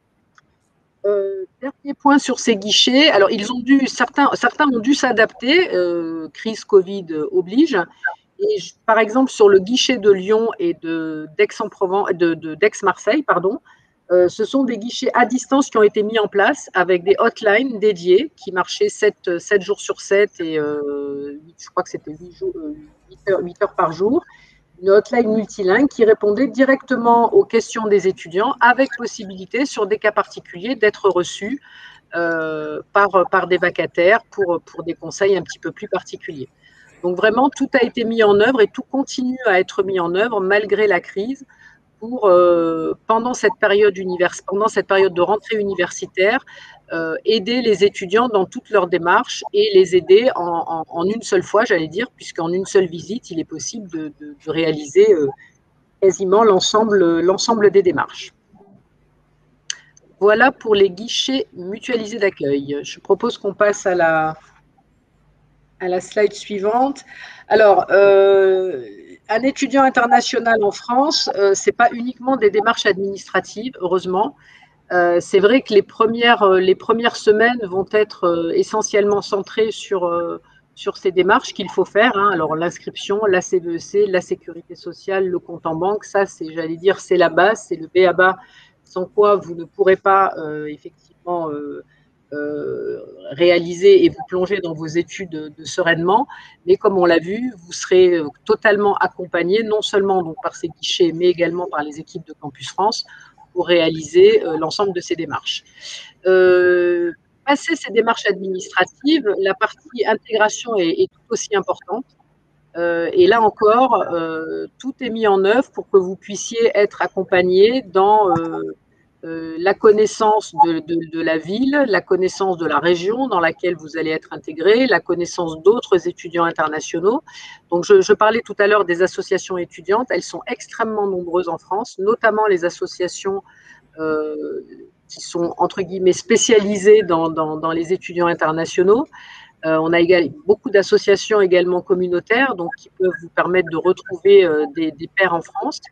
Euh, dernier point sur ces guichets. Alors, ils ont dû, certains, certains ont dû s'adapter, euh, crise Covid oblige. Et je, par exemple, sur le guichet de Lyon et de d'Aix-en-Provence, de, de, d'Aix-Marseille, pardon, euh, ce sont des guichets à distance qui ont été mis en place avec des hotlines dédiées qui marchaient sept, sept jours sur sept et euh, je crois que c'était huit, jours, huit, heures, huit heures par jour. Une hotline multilingue qui répondait directement aux questions des étudiants avec possibilité, sur des cas particuliers, d'être reçus euh, par, par des vacataires pour, pour des conseils un petit peu plus particuliers. Donc vraiment, tout a été mis en œuvre et tout continue à être mis en œuvre malgré la crise pour, euh, pendant, cette période univers, pendant cette période de rentrée universitaire, Euh, aider les étudiants dans toutes leurs démarches et les aider en, en, en une seule fois, j'allais dire, puisqu'en une seule visite, il est possible de, de, de réaliser euh, quasiment l'ensemble, l'ensemble des démarches. Voilà pour les guichets mutualisés d'accueil. Je propose qu'on passe à la, à la slide suivante. Alors, euh, un étudiant international en France, euh, ce n'est pas uniquement des démarches administratives, heureusement. Euh, c'est vrai que les premières, les premières semaines vont être euh, essentiellement centrées sur, euh, sur ces démarches qu'il faut faire. Hein. Alors, l'inscription, la C V E C, la sécurité sociale, le compte en banque, ça, c'est, j'allais dire, c'est la base, c'est le B A B A, sans quoi vous ne pourrez pas euh, effectivement euh, euh, réaliser et vous plonger dans vos études de, de sereinement. Mais comme on l'a vu, vous serez totalement accompagné, non seulement donc, par ces guichets, mais également par les équipes de Campus France, pour réaliser euh, l'ensemble de ces démarches. Euh, passer ces démarches administratives, la partie intégration est, est tout aussi importante. Euh, et là encore, euh, tout est mis en œuvre pour que vous puissiez être accompagné dans euh, euh, la connaissance de, de, de la ville, la connaissance de la région dans laquelle vous allez être intégré, la connaissance d'autres étudiants internationaux. Donc, je, je parlais tout à l'heure des associations étudiantes. Elles sont extrêmement nombreuses en France, notamment les associations euh, qui sont, entre guillemets, spécialisées dans, dans, dans les étudiants internationaux. Euh, on a également beaucoup d'associations également communautaires, donc qui peuvent vous permettre de retrouver euh, des, des pairs en France.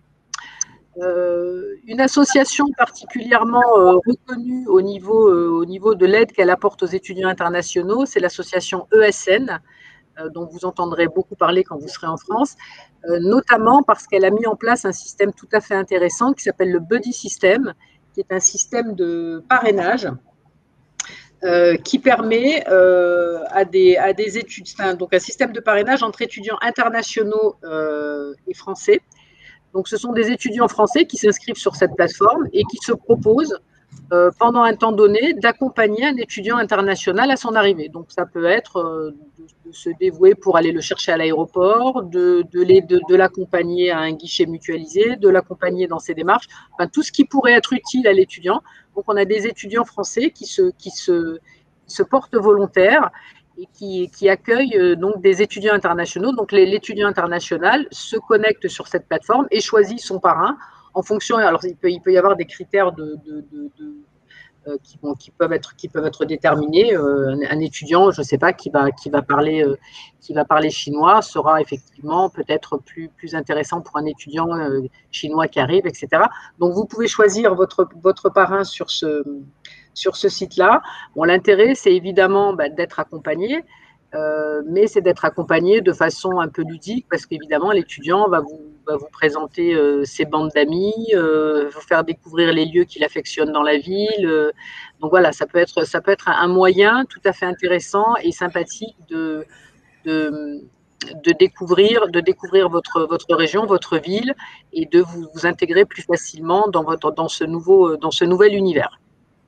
Euh, une association particulièrement euh, reconnue au niveau, euh, au niveau de l'aide qu'elle apporte aux étudiants internationaux, c'est l'association E S N, euh, dont vous entendrez beaucoup parler quand vous serez en France, euh, notamment parce qu'elle a mis en place un système tout à fait intéressant qui s'appelle le Buddy System, qui est un système de parrainage Euh, qui permet euh, à, des, à des études, donc un système de parrainage entre étudiants internationaux euh, et français. Donc, ce sont des étudiants français qui s'inscrivent sur cette plateforme et qui se proposent, euh, pendant un temps donné, d'accompagner un étudiant international à son arrivée. Donc, ça peut être euh, de, de se dévouer pour aller le chercher à l'aéroport, de, de, de, de l'accompagner à un guichet mutualisé, de l'accompagner dans ses démarches, enfin, tout ce qui pourrait être utile à l'étudiant. Donc, on a des étudiants français qui se, qui se, qui se portent volontaires et qui, qui accueillent euh, donc des étudiants internationaux. Donc, l'étudiant international se connecte sur cette plateforme et choisit son parrain en fonction. Alors, il peut, il peut y avoir des critères de, de, de, de euh, qui, bon, qui peuvent être qui peuvent être déterminés. Euh, un, un étudiant, je ne sais pas, qui va qui va parler euh, qui va parler chinois sera effectivement peut-être plus plus intéressant pour un étudiant euh, chinois qui arrive, et cetera. Donc, vous pouvez choisir votre votre parrain sur ce sur ce site-là. Bon, l'intérêt, c'est évidemment bah, d'être accompagné, euh, mais c'est d'être accompagné de façon un peu ludique parce qu'évidemment, l'étudiant va vous, va vous présenter euh, ses bandes d'amis, euh, vous faire découvrir les lieux qu'il affectionne dans la ville. Euh, donc voilà, ça peut être, ça peut être un moyen tout à fait intéressant et sympathique de, de, de découvrir, de découvrir votre, votre région, votre ville et de vous, vous intégrer plus facilement dans, votre, dans, ce nouveau, dans ce nouvel univers.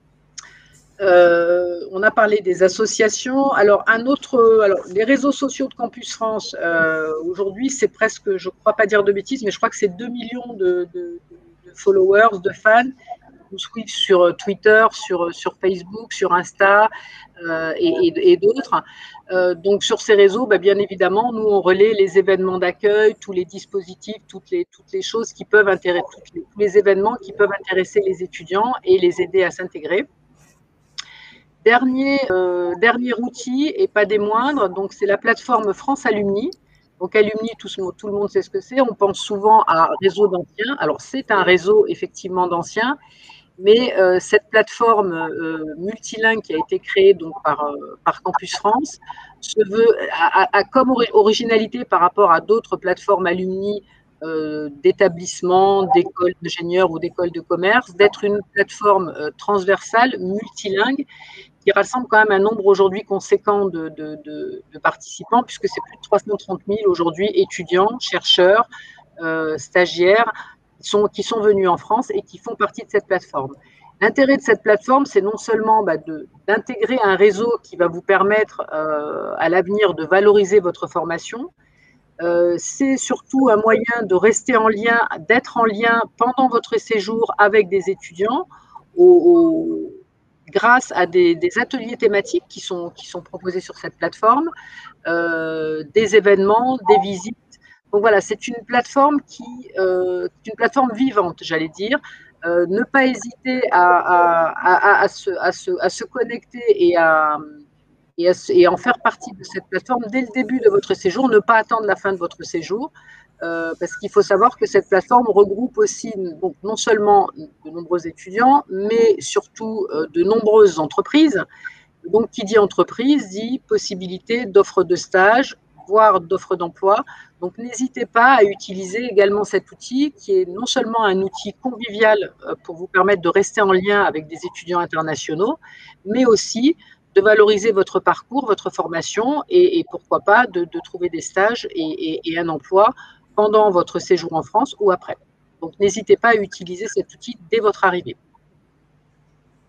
Euh, on a parlé des associations. Alors, un autre, alors, les réseaux sociaux de Campus France, euh, aujourd'hui, c'est presque, je ne crois pas dire de bêtises, mais je crois que c'est deux millions de, de, de followers, de fans qui nous suivent sur Twitter, sur, sur Facebook, sur Insta euh, et, et, et d'autres. Euh, donc, sur ces réseaux, bah, bien évidemment, nous, on relaie les événements d'accueil, tous les dispositifs, toutes les, toutes les choses qui peuvent intéresser, les, tous les événements qui peuvent intéresser les étudiants et les aider à s'intégrer. Dernier, euh, dernier outil, et pas des moindres, donc c'est la plateforme France Alumni. Donc Alumni, tout, tout le monde sait ce que c'est. On pense souvent à réseau d'anciens. Alors c'est un réseau effectivement d'anciens, mais euh, cette plateforme euh, multilingue qui a été créée donc par, euh, par Campus France se veut, a, a comme originalité par rapport à d'autres plateformes Alumni euh, d'établissements, d'écoles d'ingénieurs ou d'écoles de commerce, d'être une plateforme euh, transversale, multilingue, qui rassemble quand même un nombre aujourd'hui conséquent de, de, de, de participants, puisque c'est plus de trois cent trente mille aujourd'hui étudiants, chercheurs, euh, stagiaires, qui sont, qui sont venus en France et qui font partie de cette plateforme. L'intérêt de cette plateforme, c'est non seulement bah, d'intégrer un réseau qui va vous permettre euh, à l'avenir de valoriser votre formation, euh, c'est surtout un moyen de rester en lien, d'être en lien pendant votre séjour avec des étudiants, au, au grâce à des, des ateliers thématiques qui sont, qui sont proposés sur cette plateforme, euh, des événements, des visites. Donc voilà, c'est une plateforme qui, euh, une plateforme vivante, j'allais dire. Euh, ne pas hésiter à, à, à, à, se, à, se, à se connecter et à, et, à, et en faire partie de cette plateforme dès le début de votre séjour, ne pas attendre la fin de votre séjour. Euh, parce qu'il faut savoir que cette plateforme regroupe aussi donc, non seulement de nombreux étudiants, mais surtout euh, de nombreuses entreprises. Donc, qui dit entreprise dit possibilité d'offres de stage, voire d'offres d'emploi. Donc, n'hésitez pas à utiliser également cet outil qui est non seulement un outil convivial euh, pour vous permettre de rester en lien avec des étudiants internationaux, mais aussi de valoriser votre parcours, votre formation et, et pourquoi pas de, de trouver des stages et, et, et un emploi pendant votre séjour en France ou après. Donc, n'hésitez pas à utiliser cet outil dès votre arrivée.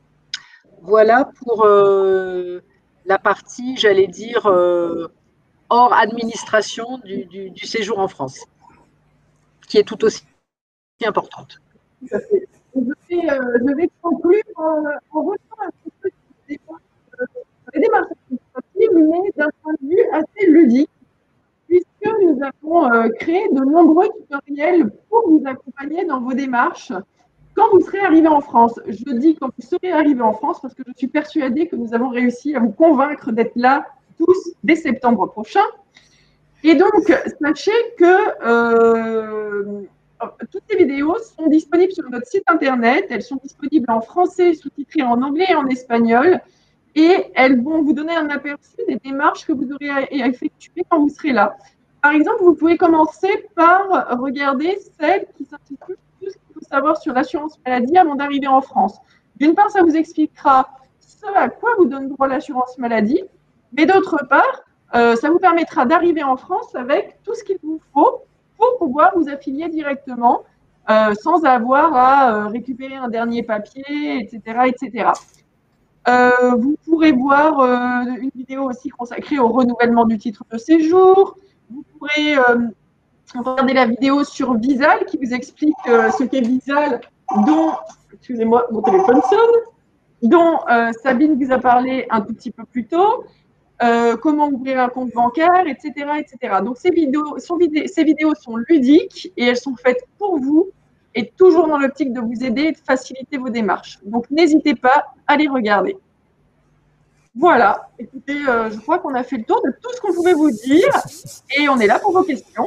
Voilà pour euh, la partie, j'allais dire, euh, hors administration du, du, du séjour en France, qui est tout aussi importante. Tout à fait. Je vais, euh, je vais conclure en, en revenant un petit peu sur les démarches, euh, les démarches administratives, mais d'un point de vue assez ludique, puisque nous avons euh, créé de nombreux tutoriels pour vous accompagner dans vos démarches quand vous serez arrivé en France. Je dis quand vous serez arrivé en France parce que je suis persuadée que nous avons réussi à vous convaincre d'être là tous dès septembre prochain. Et donc, sachez que euh, toutes les vidéos sont disponibles sur notre site internet. Elles sont disponibles en français, sous-titrées en anglais et en espagnol. Et elles vont vous donner un aperçu des démarches que vous aurez à effectuer quand vous serez là. Par exemple, vous pouvez commencer par regarder celle qui s'intitule « Tout ce qu'il faut savoir sur l'assurance maladie avant d'arriver en France ». D'une part, ça vous expliquera ce à quoi vous donne droit l'assurance maladie, mais d'autre part, euh, ça vous permettra d'arriver en France avec tout ce qu'il vous faut pour pouvoir vous affilier directement euh, sans avoir à euh, récupérer un dernier papier, et cetera, et cetera. Euh, vous pourrez voir euh, une vidéo aussi consacrée au renouvellement du titre de séjour. Vous pourrez euh, regarder la vidéo sur Visal qui vous explique euh, ce qu'est Visal, dont, excusez-moi, mon téléphone sonne, dont euh, Sabine vous a parlé un tout petit peu plus tôt. Euh, comment ouvrir un compte bancaire, et cetera, et cetera. Donc, ces vidéos, sont vidé ces vidéos sont ludiques et elles sont faites pour vous et toujours dans l'optique de vous aider et de faciliter vos démarches. Donc, n'hésitez pas à les regarder. Voilà. Écoutez, euh, je crois qu'on a fait le tour de tout ce qu'on pouvait vous dire et on est là pour vos questions.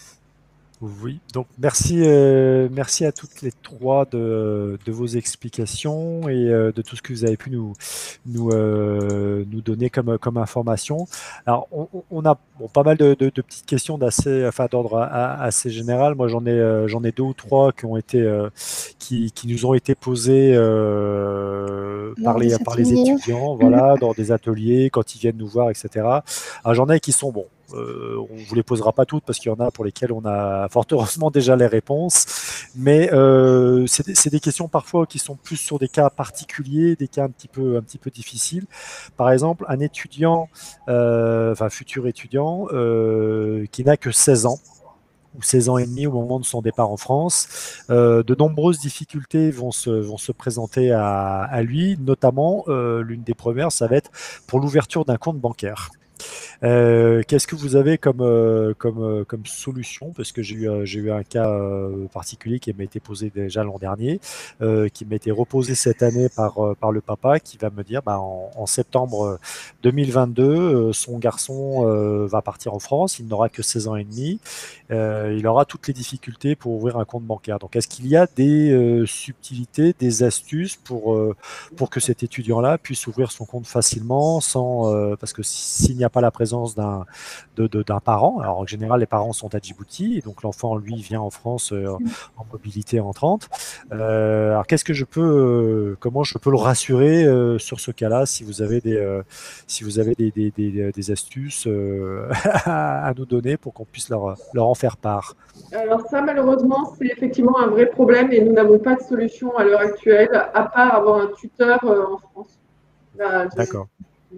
Oui, donc merci, euh, merci à toutes les trois de, de vos explications et euh, de tout ce que vous avez pu nous, nous, euh, nous donner comme, comme information. Alors, on, on a bon, pas mal de, de, de petites questions d'assez, enfin, d'ordre assez général. Moi, j'en ai, euh, j'en ai deux ou trois qui ont été, euh, qui, qui nous ont été posées euh, par, les, par les étudiants, voilà, dans des ateliers, quand ils viennent nous voir, et cetera. Alors, j'en ai qui sont bons. Euh, on ne vous les posera pas toutes parce qu'il y en a pour lesquelles on a fort heureusement déjà les réponses, mais euh, c'est des, des questions parfois qui sont plus sur des cas particuliers, des cas un petit peu, un petit peu difficiles. Par exemple, un étudiant, euh, enfin futur étudiant, euh, qui n'a que seize ans, ou seize ans et demi au moment de son départ en France, euh, de nombreuses difficultés vont se, vont se présenter à, à lui, notamment euh, l'une des premières, ça va être pour l'ouverture d'un compte bancaire. Euh, Qu'est-ce que vous avez comme, euh, comme, euh, comme solution? Parce que j'ai eu, euh, j'ai eu un cas euh, particulier qui m'a été posé déjà l'an dernier, euh, qui m'a été reposé cette année par, euh, par le papa, qui va me dire bah, en, en septembre deux mille vingt-deux, euh, son garçon euh, va partir en France, il n'aura que seize ans et demi, euh, il aura toutes les difficultés pour ouvrir un compte bancaire. Donc est-ce qu'il y a des euh, subtilités, des astuces pour, euh, pour que cet étudiant-là puisse ouvrir son compte facilement, sans, euh, parce que s'il n'y a pas la présence d'un de, de, d'un parent. Alors en général, les parents sont à Djibouti, et donc l'enfant, lui, vient en France euh, en mobilité entrante. Euh, alors qu'est-ce que je peux, euh, comment je peux le rassurer euh, sur ce cas-là, si vous avez des, euh, si vous avez des, des, des, des astuces euh, à nous donner pour qu'on puisse leur, leur en faire part. Alors ça, malheureusement, c'est effectivement un vrai problème et nous n'avons pas de solution à l'heure actuelle, à part avoir un tuteur euh, en France. D'accord.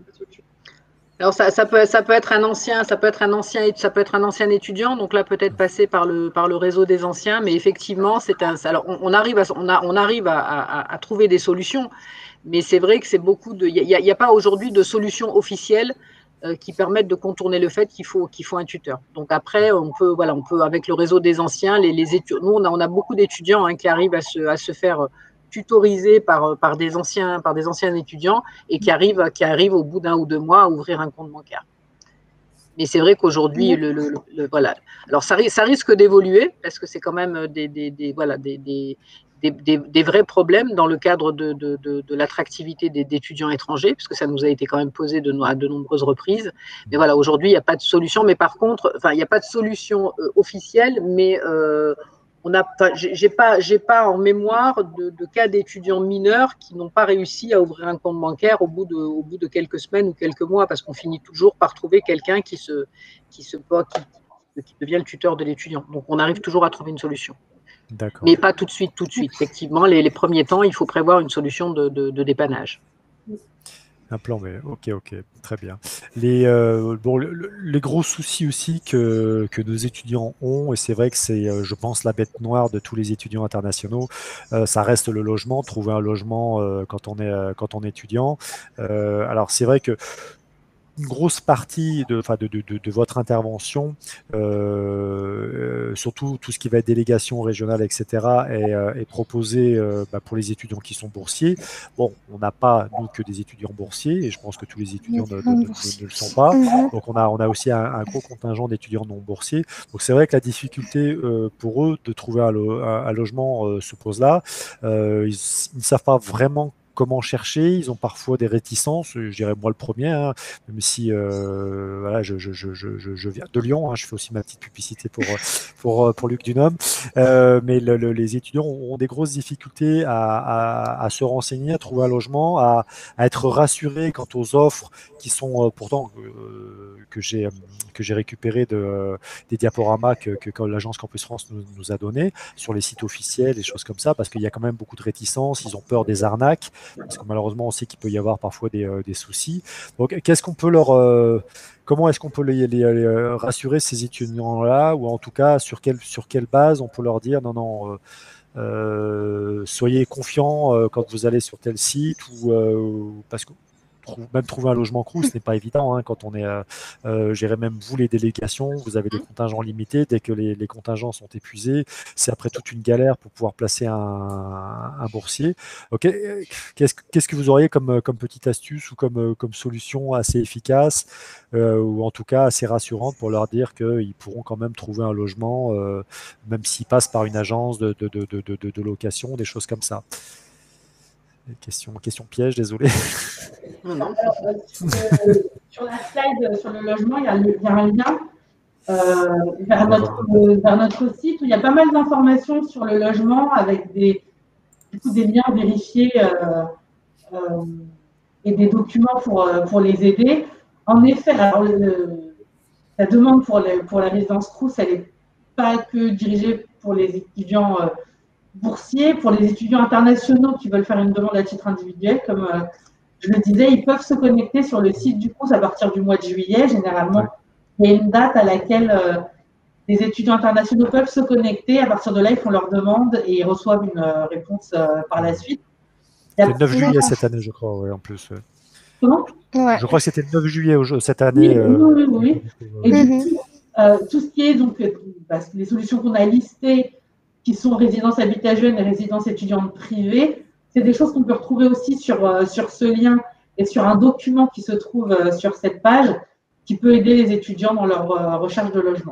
Alors ça, ça peut, ça peut être un ancien, ça peut être un ancien, ça peut être un ancien étudiant. Donc là, peut-être passer par le par le réseau des anciens, mais effectivement, c'est un. Alors on, on arrive à, on a, on arrive à, à, à trouver des solutions, mais c'est vrai que c'est beaucoup de. Il y a, il y a pas aujourd'hui de solutions officielles euh, qui permettent de contourner le fait qu'il faut qu'il faut un tuteur. Donc après, on peut voilà, on peut avec le réseau des anciens, les les étudiants. Nous, on a on a beaucoup d'étudiants hein, qui arrivent à se à se faire tutorisés par, par, des anciens, par des anciens étudiants et qui arrivent, qui arrivent au bout d'un ou deux mois à ouvrir un compte bancaire. Mais c'est vrai qu'aujourd'hui, le, le, le, voilà. Alors ça, ça risque d'évoluer parce que c'est quand même des, des, des, voilà, des, des, des, des, des vrais problèmes dans le cadre de, de, de, de l'attractivité d'étudiants étrangers, puisque ça nous a été quand même posé de, à de nombreuses reprises. Mais voilà, aujourd'hui, il n'y a pas de solution. Mais par contre, enfin, il n'y a pas de solution euh, officielle, mais euh, on a, j'ai pas, j'ai pas en mémoire de, de cas d'étudiants mineurs qui n'ont pas réussi à ouvrir un compte bancaire au bout de, au bout de quelques semaines ou quelques mois, parce qu'on finit toujours par trouver quelqu'un qui se, qui se, qui, qui devient le tuteur de l'étudiant. Donc, on arrive toujours à trouver une solution. Mais pas tout de suite, tout de suite. Effectivement, les, les premiers temps, il faut prévoir une solution de, de, de dépannage. Un plan B, ok, ok, très bien. Les, euh, bon, le- le- les gros soucis aussi que, que nos étudiants ont, et c'est vrai que c'est, euh, je pense, la bête noire de tous les étudiants internationaux, euh, ça reste le logement, trouver un logement euh, quand on est, euh, quand on est étudiant. Euh, alors c'est vrai que une grosse partie de, enfin de, de, de, de votre intervention, euh, surtout tout ce qui va être délégation régionale, et cetera, est, euh, est proposé euh, bah, pour les étudiants qui sont boursiers. Bon, on n'a pas, nous, que des étudiants boursiers, et je pense que tous les étudiants ne, ne, ne, ne le sont pas. Mhm. Donc, on a, on a aussi un, un gros contingent d'étudiants non boursiers. Donc, c'est vrai que la difficulté euh, pour eux de trouver un, lo un, un logement euh, se pose là. Euh, ils, ils ne savent pas vraiment comment chercher, ils ont parfois des réticences, je dirais moi le premier, hein, même si euh, voilà, je, je, je, je, je viens de Lyon, hein, je fais aussi ma petite publicité pour, pour, pour Luc Dunhomme, euh, mais le, le, les étudiants ont des grosses difficultés à, à, à se renseigner, à trouver un logement, à, à être rassurés quant aux offres qui sont euh, pourtant euh, que j'ai que j'ai récupérées de, euh, des diaporamas que, que, que l'agence Campus France nous, nous a donné sur les sites officiels, des choses comme ça, parce qu'il y a quand même beaucoup de réticences, ils ont peur des arnaques, parce que malheureusement on sait qu'il peut y avoir parfois des, euh, des soucis. Donc qu'est-ce qu'on peut leur, euh, comment est-ce qu'on peut les, les, les rassurer ces étudiants-là, ou en tout cas sur quelle, sur quelle base on peut leur dire non non, euh, euh, soyez confiants euh, quand vous allez sur tel site, ou euh, parce que même trouver un logement crew, ce n'est pas évident hein, quand on est, euh, euh, j'irais même vous les délégations, vous avez des contingents limités, dès que les, les contingents sont épuisés, c'est après toute une galère pour pouvoir placer un, un boursier. Okay. Qu'est-ce, qu'est-ce que vous auriez comme, comme petite astuce ou comme, comme solution assez efficace euh, ou en tout cas assez rassurante pour leur dire qu'ils pourront quand même trouver un logement, euh, même s'ils passent par une agence de, de, de, de, de, de location, des choses comme ça. Question, question piège, désolé. Alors, euh, sur, le, sur la slide sur le logement, il y a, le, il y a un lien euh, vers, notre, euh, vers notre site où il y a pas mal d'informations sur le logement avec des, du coup, des liens vérifiés euh, euh, et des documents pour, pour les aider. En effet, alors le, la demande pour, les, pour la résidence Crous, elle n'est pas que dirigée pour les étudiants euh, boursiers, pour les étudiants internationaux qui veulent faire une demande à titre individuel, comme euh, je le disais, ils peuvent se connecter sur le site du Crous à partir du mois de juillet. Généralement, il y a une date à laquelle euh, les étudiants internationaux peuvent se connecter. À partir de là, ils font leur demande et ils reçoivent une euh, réponse euh, par la suite. C'était le neuf juillet cette année, je crois, oui, en plus. Comment ? Ouais. Je crois que c'était le neuf juillet cette année. Oui, euh, oui, oui. oui. Et mm-hmm. du coup, euh, tout ce qui est donc bah, les solutions qu'on a listées, qui sont résidences habitat jeune et résidences étudiantes privées, c'est des choses qu'on peut retrouver aussi sur, euh, sur ce lien et sur un document qui se trouve euh, sur cette page qui peut aider les étudiants dans leur euh, recherche de logement.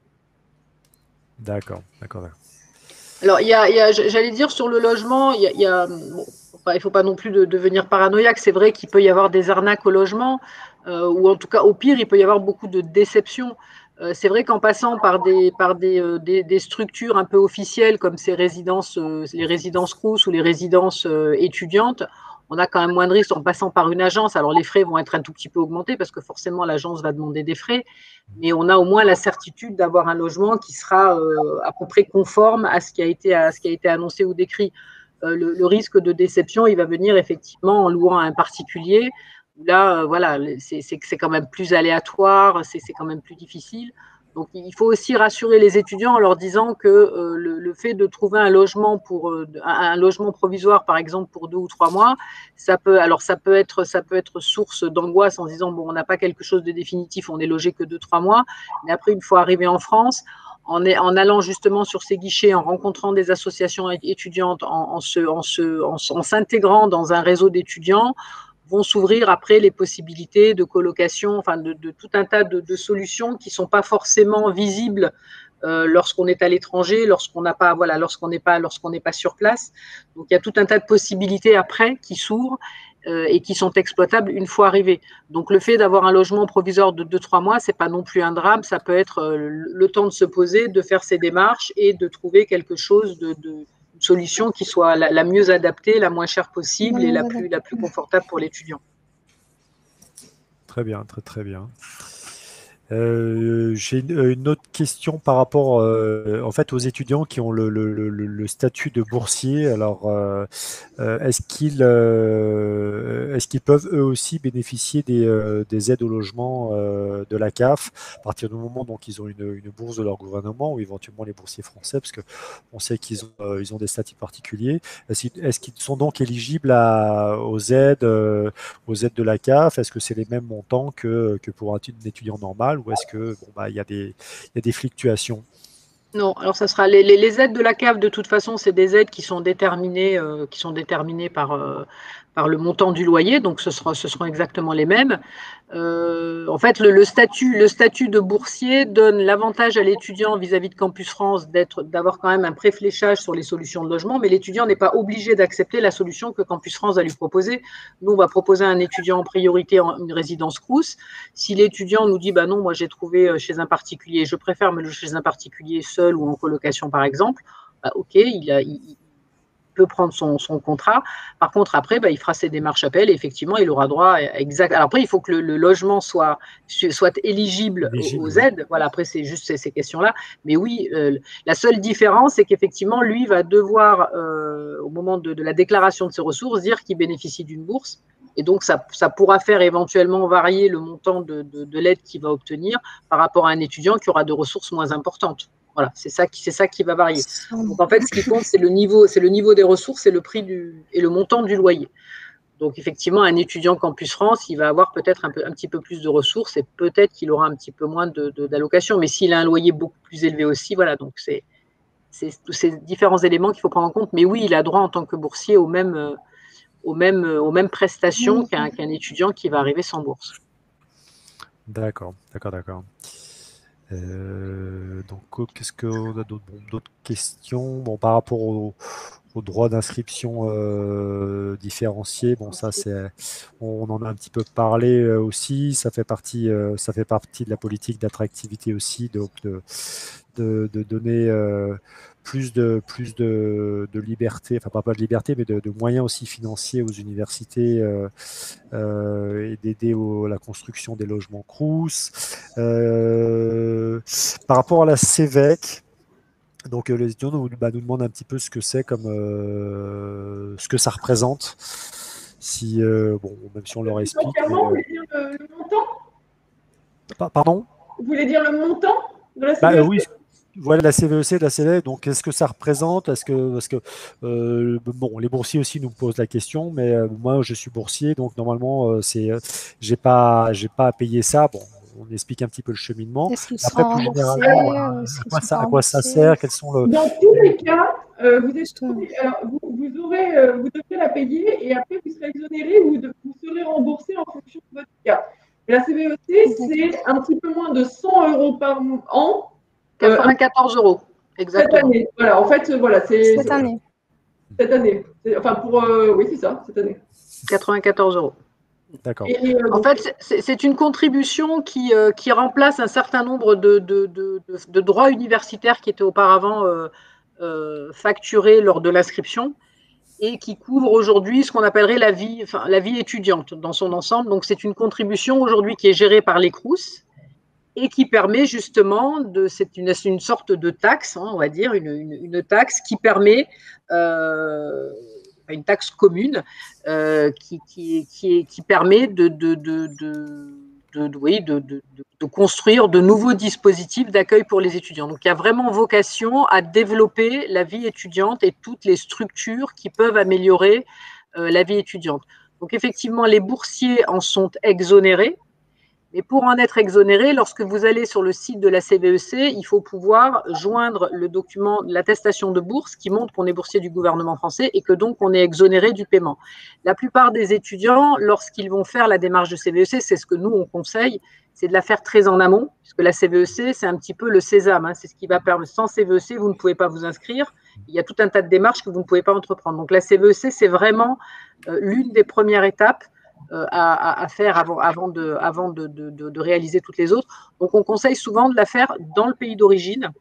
D'accord, d'accord. Alors, il y a, il y a, j'allais dire sur le logement, il y a, il y a bon, il ne faut pas non plus de, devenir paranoïaque. C'est vrai qu'il peut y avoir des arnaques au logement, euh, ou en tout cas, au pire, il peut y avoir beaucoup de déceptions. Euh, c'est vrai qu'en passant par des, par des, euh, des, des structures un peu officielles comme ces résidences, euh, les résidences Crous ou les résidences euh, étudiantes, on a quand même moins de risques en passant par une agence. Alors, les frais vont être un tout petit peu augmentés parce que forcément, l'agence va demander des frais. Mais on a au moins la certitude d'avoir un logement qui sera euh, à peu près conforme à ce qui a été, à ce qui a été annoncé ou décrit. Euh, le, le risque de déception, il va venir effectivement en louant à un particulier. Là, euh, voilà, c'est, c'est, c'est quand même plus aléatoire, c'est, c'est quand même plus difficile. Donc, il faut aussi rassurer les étudiants en leur disant que euh, le, le fait de trouver un logement pour euh, un, un logement provisoire, par exemple, pour deux ou trois mois, ça peut, alors ça peut être, ça peut être source d'angoisse en disant bon, on n'a pas quelque chose de définitif, on est logé que deux trois mois. Mais après, une fois arrivé en France, en, est, en allant justement sur ces guichets, en rencontrant des associations étudiantes, en, en, se, en, se, en, en s'intégrant dans un réseau d'étudiants, vont s'ouvrir après les possibilités de colocation, enfin de, de tout un tas de, de solutions qui ne sont pas forcément visibles euh, lorsqu'on est à l'étranger, lorsqu'on n'a pas, voilà, lorsqu'on n'est pas, lorsqu'on n'est pas sur place. Donc il y a tout un tas de possibilités après qui s'ouvrent euh, et qui sont exploitables une fois arrivés. Donc le fait d'avoir un logement provisoire de deux trois mois, c'est pas non plus un drame. Ça peut être euh, le temps de se poser, de faire ses démarches et de trouver quelque chose de, de une solution qui soit la, la mieux adaptée, la moins chère possible et la plus, la plus confortable pour l'étudiant. Très bien, très très bien. Euh, j'ai une, une autre question par rapport euh, en fait aux étudiants qui ont le, le- le- le statut de boursier. Alors, euh, euh, est-ce qu'ils euh, est-ce qu'ils peuvent eux aussi bénéficier des, euh, des aides au logement euh, de la C A F à partir du moment donc ils ont une, une bourse de leur gouvernement ou éventuellement les boursiers français parce que on sait qu'ils ont euh, ils ont des statuts particuliers. Est-ce qu'ils est-ce qu'ils sont donc éligibles à, aux aides euh, aux aides de la C A F? Est-ce que c'est les mêmes montants que, que pour un étudiant normal ou est-ce que bon, bah, il y a des, il y a des fluctuations? Non, alors ça sera les, les- les aides de la C A F, de toute façon, c'est des aides qui sont déterminées, euh, qui sont déterminées par, euh, par le montant du loyer, donc ce sera, ce seront exactement les mêmes. Euh, en fait, le, le statut, le statut de boursier donne l'avantage à l'étudiant vis-à-vis de Campus France d'être, d'avoir quand même un préfléchage sur les solutions de logement, mais l'étudiant n'est pas obligé d'accepter la solution que Campus France va lui proposer. Nous, on va proposer à un étudiant en priorité en, une résidence Crous. Si l'étudiant nous dit, bah non, moi j'ai trouvé chez un particulier, je préfère me loger chez un particulier seul ou en colocation par exemple, bah, ok, il a, il, peut prendre son, son contrat. Par contre, après, bah, il fera ses démarches appel et effectivement, il aura droit à exact. Alors après, il faut que le, le logement soit, soit éligible aux, Éligible, aux oui. aides. Voilà, après, c'est juste ces, ces questions-là. Mais oui, euh, la seule différence, c'est qu'effectivement, lui va devoir, euh, au moment de, de la déclaration de ses ressources, dire qu'il bénéficie d'une bourse. Et donc, ça, ça pourra faire éventuellement varier le montant de, de, de l'aide qu'il va obtenir par rapport à un étudiant qui aura de ressources moins importantes. Voilà, c'est ça qui, c'est ça qui va varier. Donc en fait, ce qui compte, c'est le niveau, c'est le niveau des ressources et le prix du et le montant du loyer. Donc effectivement, un étudiant Campus France, il va avoir peut-être un, peu, un petit peu plus de ressources et peut-être qu'il aura un petit peu moins de, de, d'allocation. Mais s'il a un loyer beaucoup plus élevé aussi, voilà. Donc c'est c'est tous ces différents éléments qu'il faut prendre en compte. Mais oui, il a droit en tant que boursier aux mêmes aux mêmes aux mêmes prestations qu'un, qu'un étudiant qui va arriver sans bourse. D'accord, d'accord, d'accord. Euh, donc, oh, qu'est-ce qu'on a d'autres bon, d'autres questions? Bon, par rapport au, au droit d'inscription euh, différencié, bon, ça, c'est, on en a un petit peu parlé euh, aussi. Ça fait partie, euh, ça fait partie de la politique d'attractivité aussi, donc de, de, de donner euh, plus de plus de, de liberté, enfin pas, pas de liberté, mais de, de moyens aussi financiers aux universités euh, euh, et d'aider à la construction des logements Crous. Euh, par rapport à la CEVEC, donc euh, les étudiants nous, bah, nous demandent un petit peu ce que c'est comme euh, ce que ça représente. Si euh, bon, même si on leur explique. Mais, Vous euh, voulez dire le, le montant? pardon? Vous voulez dire le montant de la Bah, euh, C V E C? oui, voilà la C V E C, de la C V E C. Donc, qu'est-ce que ça représente? Est-ce que, parce que euh, bon, les boursiers aussi nous posent la question, mais euh, moi, je suis boursier, donc normalement, euh, c'est, euh, j'ai pas, j'ai pas à payer ça. Bon, on explique un petit peu le cheminement. Est-ce qu'ils Après, seront plus remboursés? généralement, voilà, Est-ce à qu'ils quoi sont ça, pas à quoi ça remboursés? sert? Quels sont le, Dans tous les cas, euh, vous, êtes, Justement. alors, vous, vous aurez, euh, vous devrez la payer et après vous serez exonéré ou de- vous serez remboursé en fonction de votre cas. Et la C V E C, c'est un petit peu moins de cent euros par an. euh, quatre-vingt-quatorze euros, Cette exactement. année. Voilà, en fait, voilà, c'est Cette année. cette année. C'est- Enfin, pour, euh, oui, c'est ça, cette année. quatre-vingt-quatorze euros. d'accord. Et, euh, En donc, fait, c'est c'est une contribution qui, euh, qui remplace un certain nombre de, de, de, de, de droits universitaires qui étaient auparavant euh, euh, facturés lors de l'inscription et qui couvre aujourd'hui ce qu'on appellerait la vie, enfin, la vie étudiante dans son ensemble. Donc, c'est une contribution aujourd'hui qui est gérée par les Crous et qui permet justement de, c'est une, une sorte de taxe, hein, on va dire, une, une, une taxe qui permet, euh, une taxe commune, euh, qui, qui, qui, qui permet de, de, de, de De, de, oui, de, de, de construire de nouveaux dispositifs d'accueil pour les étudiants. Donc, il y a vraiment vocation à développer la vie étudiante et toutes les structures qui peuvent améliorer euh, la vie étudiante. Donc, effectivement, les boursiers en sont exonérés. Mais pour en être exonéré, lorsque vous allez sur le site de la C V E C, il faut pouvoir joindre le document, l'attestation de bourse qui montre qu'on est boursier du gouvernement français et que donc on est exonéré du paiement. La plupart des étudiants, lorsqu'ils vont faire la démarche de C V E C, c'est ce que nous on conseille, c'est de la faire très en amont, puisque la C V E C, c'est un petit peu le sésame, hein, c'est ce qui va permettre. Sans C V E C, vous ne pouvez pas vous inscrire. Il y a tout un tas de démarches que vous ne pouvez pas entreprendre. Donc la C V E C, c'est vraiment euh, l'une des premières étapes À, à faire avant, avant, de, avant de, de, de réaliser toutes les autres. Donc, on conseille souvent de la faire dans le pays d'origine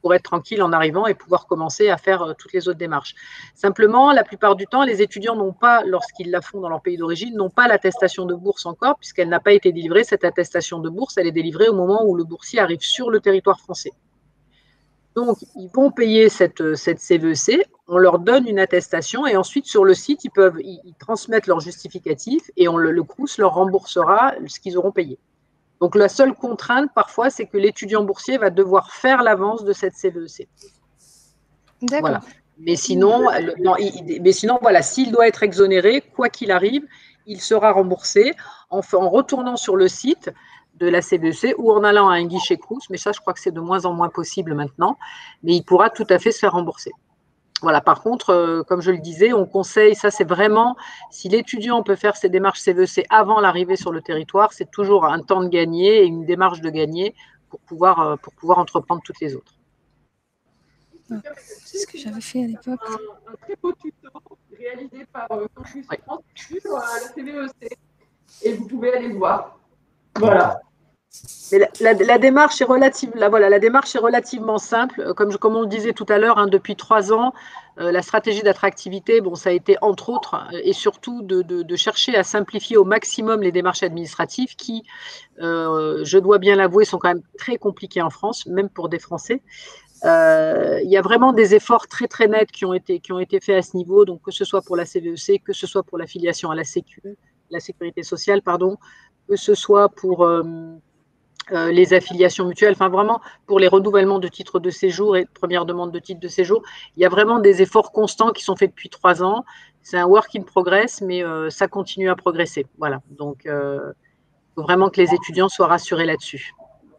pour être tranquille en arrivant et pouvoir commencer à faire euh, toutes les autres démarches. Simplement, la plupart du temps, les étudiants n'ont pas, lorsqu'ils la font dans leur pays d'origine, n'ont pas l'attestation de bourse encore, puisqu'elle n'a pas été délivrée. Cette attestation de bourse, elle est délivrée au moment où le boursier arrive sur le territoire français. Donc, ils vont payer cette, cette C V E C, on leur donne une attestation et ensuite, sur le site, ils peuvent ils, ils transmettent leur justificatif et on, le, le Crous leur remboursera ce qu'ils auront payé. Donc, la seule contrainte, parfois, c'est que l'étudiant boursier va devoir faire l'avance de cette C V E C. D'accord. Voilà. Mais sinon, non, il, mais sinon, voilà, s'il doit être exonéré, quoi qu'il arrive, il sera remboursé en, en retournant sur le site de la C V E C ou en allant à un guichet Crous, mais ça, je crois que c'est de moins en moins possible maintenant, mais il pourra tout à fait se faire rembourser. Voilà, par contre, euh, comme je le disais, on conseille, ça c'est vraiment, si l'étudiant peut faire ses démarches C V E C avant l'arrivée sur le territoire, c'est toujours un temps de gagner et une démarche de gagner pour pouvoir, euh, pour pouvoir entreprendre toutes les autres. C'est ce que j'avais fait à l'époque. Un, un très beau tuto réalisé par euh, Campus Oui. France sur euh, la C V E C et vous pouvez aller voir. Voilà. Mais la, la, la, démarche est relative, la, voilà, la démarche est relativement simple. Comme, je, comme on le disait tout à l'heure, hein, depuis trois ans, euh, la stratégie d'attractivité, bon, ça a été entre autres et surtout de, de, de chercher à simplifier au maximum les démarches administratives qui, euh, je dois bien l'avouer, sont quand même très compliquées en France, même pour des Français. Euh, il y a vraiment des efforts très très nets qui ont été, qui ont été faits à ce niveau, donc que ce soit pour la C V E C, que ce soit pour l'affiliation à la Sécu, la sécurité sociale, pardon, que ce soit pour euh, euh, les affiliations mutuelles, enfin vraiment pour les renouvellements de titres de séjour et de première demande de titre de séjour. Il y a vraiment des efforts constants qui sont faits depuis trois ans. C'est un work in progress, mais euh, ça continue à progresser. Voilà, donc il euh, faut vraiment que les étudiants soient rassurés là-dessus.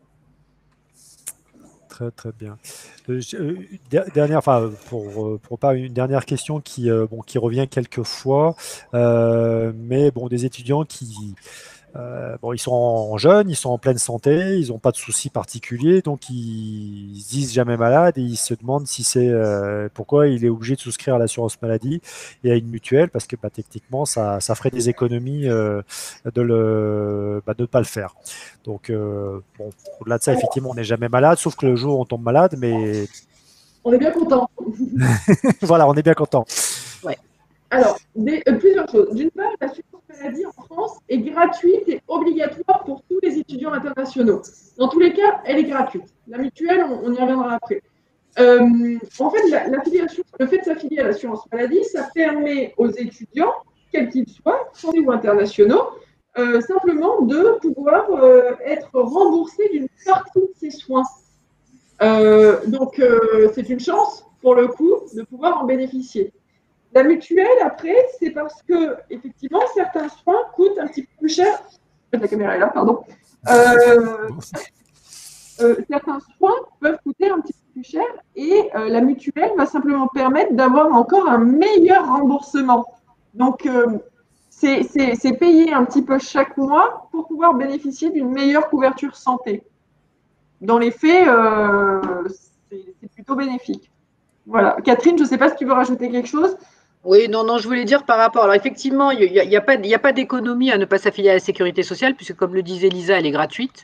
Très, très bien. Euh, dernière, enfin, pour, pour pas une dernière question qui, euh, bon, qui revient quelques fois, euh, mais bon, des étudiants qui, euh, bon, ils sont jeunes, ils sont en pleine santé, ils n'ont pas de soucis particuliers, donc ils, ils se disent jamais malades et ils se demandent si c'est euh, pourquoi il est obligé de souscrire à l'assurance maladie et à une mutuelle, parce que bah, techniquement, ça, ça ferait des économies euh, de ne bah, de pas le faire. Donc, euh, bon, au-delà de ça, effectivement, on n'est jamais malade, sauf que le jour où on tombe malade, mais... On est bien content. Voilà, on est bien content. Ouais. Alors, des, euh, plusieurs choses. D'une part, l'assurance maladie en France est gratuite et obligatoire pour tous les étudiants internationaux. Dans tous les cas, elle est gratuite. La mutuelle, on, on y reviendra après. Euh, en fait, la, l'affiliation, le fait de s'affilier à l'assurance maladie, ça permet aux étudiants, quels qu'ils soient, français ou internationaux, Euh, simplement de pouvoir euh, être remboursé d'une partie de ses soins. Euh, donc, euh, c'est une chance, pour le coup, de pouvoir en bénéficier. La mutuelle, après, c'est parce que, effectivement, certains soins coûtent un petit peu plus cher. La caméra est là, pardon. Euh, euh, certains soins peuvent coûter un petit peu plus cher et euh, la mutuelle va simplement permettre d'avoir encore un meilleur remboursement. Donc, euh, C'est, c'est, c'est payer un petit peu chaque mois pour pouvoir bénéficier d'une meilleure couverture santé. Dans les faits, euh, c'est, c'est plutôt bénéfique. Voilà. Catherine, je ne sais pas si tu veux rajouter quelque chose. Oui, non, non, je voulais dire par rapport. Alors, effectivement, il n'y a, y a pas, y a pas d'économie à ne pas s'affilier à la sécurité sociale, puisque, comme le disait Lisa, elle est gratuite.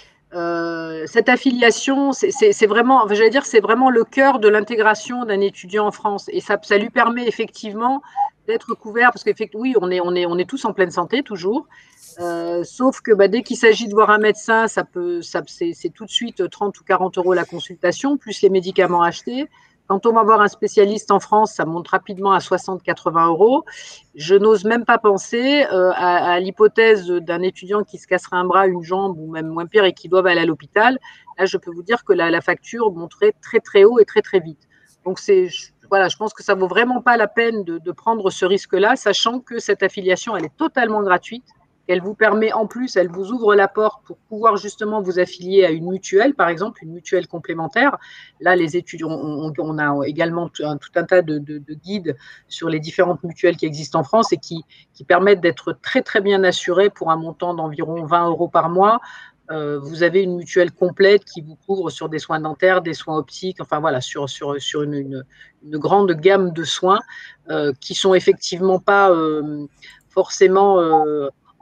Euh, cette affiliation, c'est, c'est, c'est vraiment, j'allais dire, c'est vraiment le cœur de l'intégration d'un étudiant en France. Et ça, ça lui permet effectivement d'être couvert, parce que oui, on est, on est, on est tous en pleine santé toujours. Euh, sauf que bah, dès qu'il s'agit de voir un médecin, ça peut, ça, c'est, c'est tout de suite trente ou quarante euros la consultation, plus les médicaments achetés. Quand on va voir un spécialiste en France, ça monte rapidement à soixante à quatre-vingts euros. Je n'ose même pas penser euh, à, à l'hypothèse d'un étudiant qui se casserait un bras, une jambe, ou même moins pire, et qui doit aller à l'hôpital. Là, je peux vous dire que la, la facture monterait très, très haut et très, très vite. Donc, c'est, voilà, je pense que ça ne vaut vraiment pas la peine de, de prendre ce risque-là, sachant que cette affiliation, elle est totalement gratuite. Elle vous permet, en plus, elle vous ouvre la porte pour pouvoir justement vous affilier à une mutuelle, par exemple, une mutuelle complémentaire. Là, les étudiants, on, on a également tout un, tout un tas de, de, de guides sur les différentes mutuelles qui existent en France et qui, qui permettent d'être très, très bien assurés pour un montant d'environ vingt euros par mois. Euh, vous avez une mutuelle complète qui vous couvre sur des soins dentaires, des soins optiques, enfin voilà, sur, sur, sur une, une, une grande gamme de soins euh, qui sont effectivement pas euh, forcément... Euh,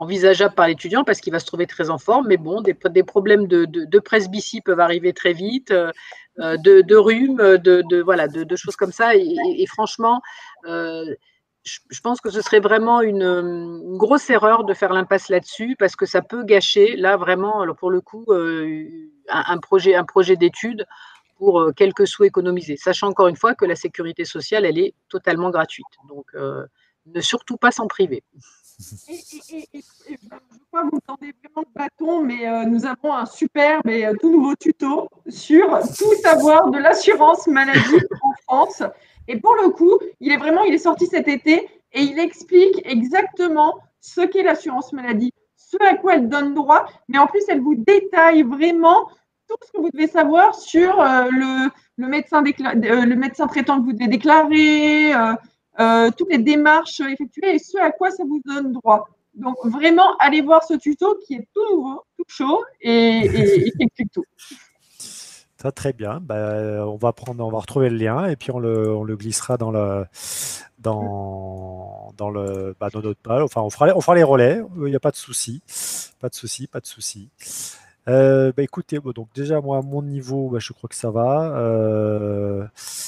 envisageable par l'étudiant parce qu'il va se trouver très en forme. Mais bon, des, des problèmes de, de, de presbytie peuvent arriver très vite, euh, de, de rhume, de, de, voilà, de, de choses comme ça. Et, et, et franchement, euh, je, je pense que ce serait vraiment une, une grosse erreur de faire l'impasse là-dessus parce que ça peut gâcher, là, vraiment, alors pour le coup, euh, un, un projet, un projet d'études pour quelques sous économisés, sachant encore une fois que la sécurité sociale, elle est totalement gratuite. Donc, euh, ne surtout pas s'en priver. Et, et, et, et, et je crois que vous tendez vraiment le bâton, mais euh, nous avons un superbe et euh, tout nouveau tuto sur tout savoir de l'assurance maladie en France. Et pour le coup, il est vraiment, il est sorti cet été et il explique exactement ce qu'est l'assurance maladie, ce à quoi elle donne droit, mais en plus, elle vous détaille vraiment tout ce que vous devez savoir sur euh, le, le, médecin euh, le médecin traitant que vous devez déclarer, euh, euh, toutes les démarches effectuées et ce à quoi ça vous donne droit. Donc, vraiment, allez voir ce tuto qui est tout nouveau, tout chaud et, et, et qui explique tout. Ça, très bien. Bah, on va prendre, on va retrouver le lien et puis on le, on le glissera dans le, dans, dans le, bah, dans notre page. Enfin, on fera, on fera les relais. Il n'y a pas de souci, pas de souci, pas de souci. Euh, bah, écoutez, bon, donc déjà moi à mon niveau, bah, je crois que ça va. Euh,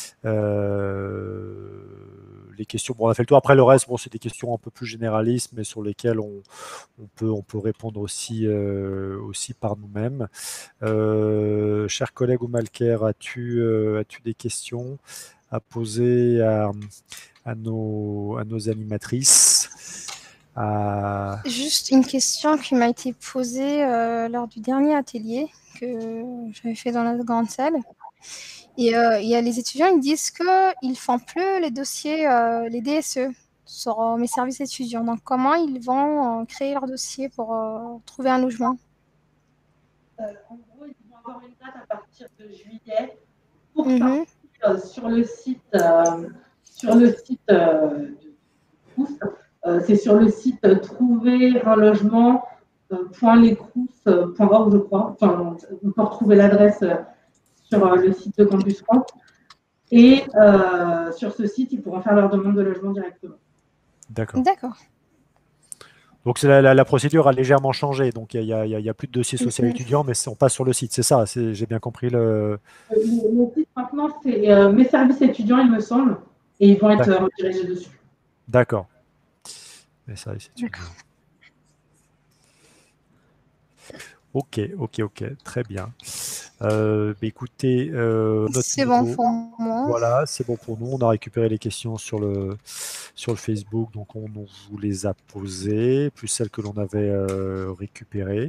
euh, les questions, bon, on a fait le tour. Après le reste, bon, c'est des questions un peu plus généralistes, mais sur lesquelles on, on peut, on peut répondre aussi, euh, aussi par nous-mêmes. Euh, cher collègue Oumalker, as-tu, euh, as-tu des questions à poser à, à nos, à nos animatrices? À... Juste une question qui m'a été posée euh, lors du dernier atelier que j'avais fait dans la grande salle. Et euh, il y a les étudiants, ils disent qu'ils ne font plus les dossiers, euh, les D S E sur euh, mes services étudiants. Donc, comment ils vont euh, créer leur dossier pour euh, trouver un logement? euh, En gros, ils vont avoir une date à partir de juillet pour Mm-hmm. partir euh, sur le site, euh, sur le site euh, de Crous. Euh, c'est sur le site euh, trouver un logement point les crous point org, je crois. Enfin, on peut retrouver l'adresse euh, sur euh, le site de Campus France. Et euh, sur ce site, ils pourront faire leur demande de logement directement. D'accord. D'accord. Donc la, la, la procédure a légèrement changé. Donc il n'y a, a, a plus de dossier social Mm-hmm. étudiant, mais on passe sur le site. C'est ça, j'ai bien compris le. Le, le site maintenant, c'est euh, mes services étudiants, il me semble, et ils vont être euh, redirigés dessus. D'accord. Mes services étudiants. Ok, ok, ok, très bien. Euh, bah écoutez, euh, c'est bon pour moi. Voilà, c'est bon pour nous. On a récupéré les questions sur le, sur le Facebook, donc on, on vous les a posées, plus celles que l'on avait euh, récupérées.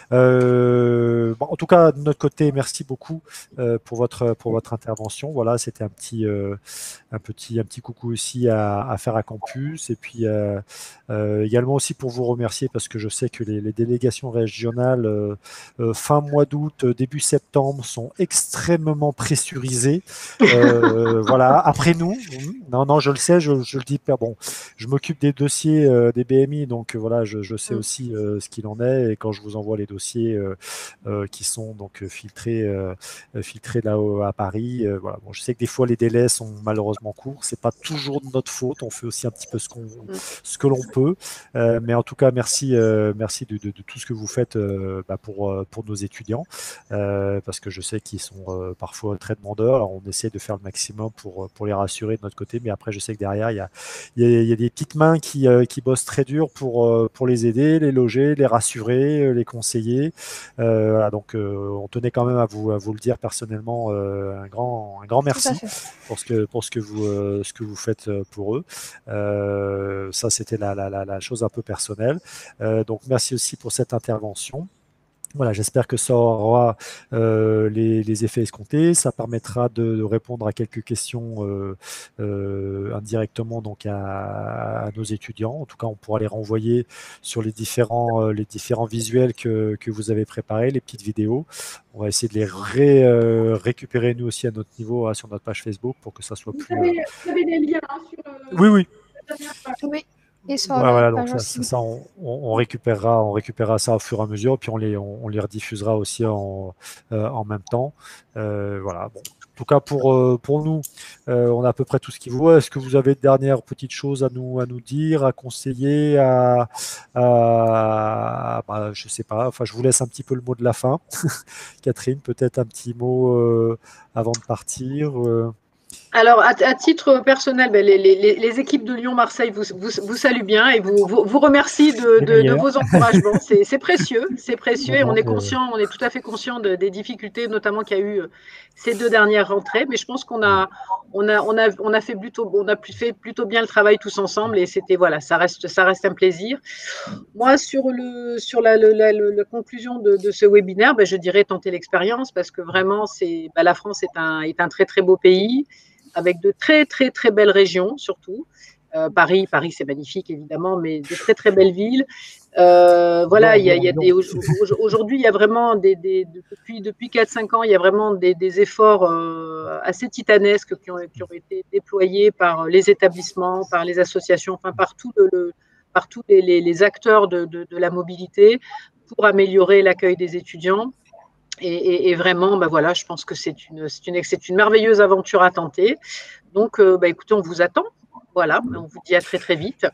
Euh, bon, en tout cas, de notre côté, merci beaucoup euh, pour votre pour votre intervention. Voilà, c'était un petit euh, un petit un petit coucou aussi à, à faire à Campus, et puis euh, euh, également aussi pour vous remercier parce que je sais que les, les délégations régionales euh, euh, fin mois d'août, début septembre sont extrêmement pressurisées. Euh, voilà, après nous, non, non, je le sais, je, je le dis, bon, je m'occupe des dossiers euh, des B M I, donc voilà, je, je sais aussi euh, ce qu'il en est, et quand je vous envoie les dossiers euh, euh, qui sont donc filtrés, euh, filtrés là-haut à Paris, euh, voilà, bon, je sais que des fois les délais sont malheureusement courts, c'est pas toujours de notre faute, on fait aussi un petit peu ce qu'on, ce que l'on peut, euh, mais en tout cas, merci, euh, merci de, de, de tout ce que vous faites euh, bah, pour pour nos étudiants. Euh, parce que je sais qu'ils sont euh, parfois très demandeurs. Alors on essaie de faire le maximum pour, pour les rassurer de notre côté, mais après je sais que derrière il y a, il y a, il y a des petites mains qui, euh, qui bossent très dur pour, euh, pour les aider, les loger, les rassurer, les conseiller. Euh, voilà, donc euh, on tenait quand même à vous, à vous le dire personnellement, euh, un, grand, un grand merci pour ce que, pour ce que, vous, euh, ce que vous faites pour eux. Euh, ça c'était la, la, la, la chose un peu personnelle. Euh, donc merci aussi pour cette intervention. Voilà, j'espère que ça aura euh, les, les effets escomptés. Ça permettra de, de répondre à quelques questions euh, euh, indirectement donc à, à nos étudiants. En tout cas, on pourra les renvoyer sur les différents, euh, les différents visuels que, que vous avez préparés, les petites vidéos. On va essayer de les ré, euh, récupérer nous aussi à notre niveau, hein, sur notre page Facebook pour que ça soit vous plus. Avez, vous avez des liens hein, sur. Euh, oui, oui. Oui. Et sur ouais, la voilà, page donc ça, aussi. ça on, on, récupérera, on récupérera ça au fur et à mesure, puis on les, on, on les rediffusera aussi en, euh, en même temps. Euh, voilà, bon. tout cas pour, euh, pour nous, euh, on a à peu près tout ce qu'il faut. Est-ce que vous avez de dernières petites choses à nous, à nous dire, à conseiller, à, à bah, je sais pas, enfin je vous laisse un petit peu le mot de la fin. Catherine, peut-être un petit mot euh, avant de partir. Euh. Alors, à, à titre personnel, ben, les, les, les équipes de Lyon-Marseille vous, vous, vous saluent bien et vous, vous, vous remercient de, de, de vos encouragements. C'est précieux, c'est précieux et on est conscient, on est tout à fait conscient de, des difficultés, notamment qu'il y a eu ces deux dernières rentrées. Mais je pense qu'on a, on a, on a, on a fait plutôt, on a fait plutôt bien le travail tous ensemble et c'était voilà, ça reste, ça reste un plaisir. Moi, sur le, sur la, la, la, la conclusion de, de ce webinaire, ben, je dirais tenter l'expérience parce que vraiment, c'est, ben, la France est un, est un très très beau pays, avec de très, très, très belles régions, surtout. Euh, Paris, Paris, c'est magnifique, évidemment, mais de très, très belles villes. Euh, voilà, il y a, il y a des, aujourd'hui, il y a vraiment, des, des, depuis, depuis quatre cinq ans, il y a vraiment des, des efforts euh, assez titanesques qui ont, qui ont été déployés par les établissements, par les associations, enfin, par, tout le, le, par tous les, les, les acteurs de, de, de la mobilité pour améliorer l'accueil des étudiants. Et, et, et vraiment, ben voilà, je pense que c'est une, c'est une, c'est une merveilleuse aventure à tenter. Donc, euh, ben écoutez, on vous attend. Voilà, on vous dit à très très vite.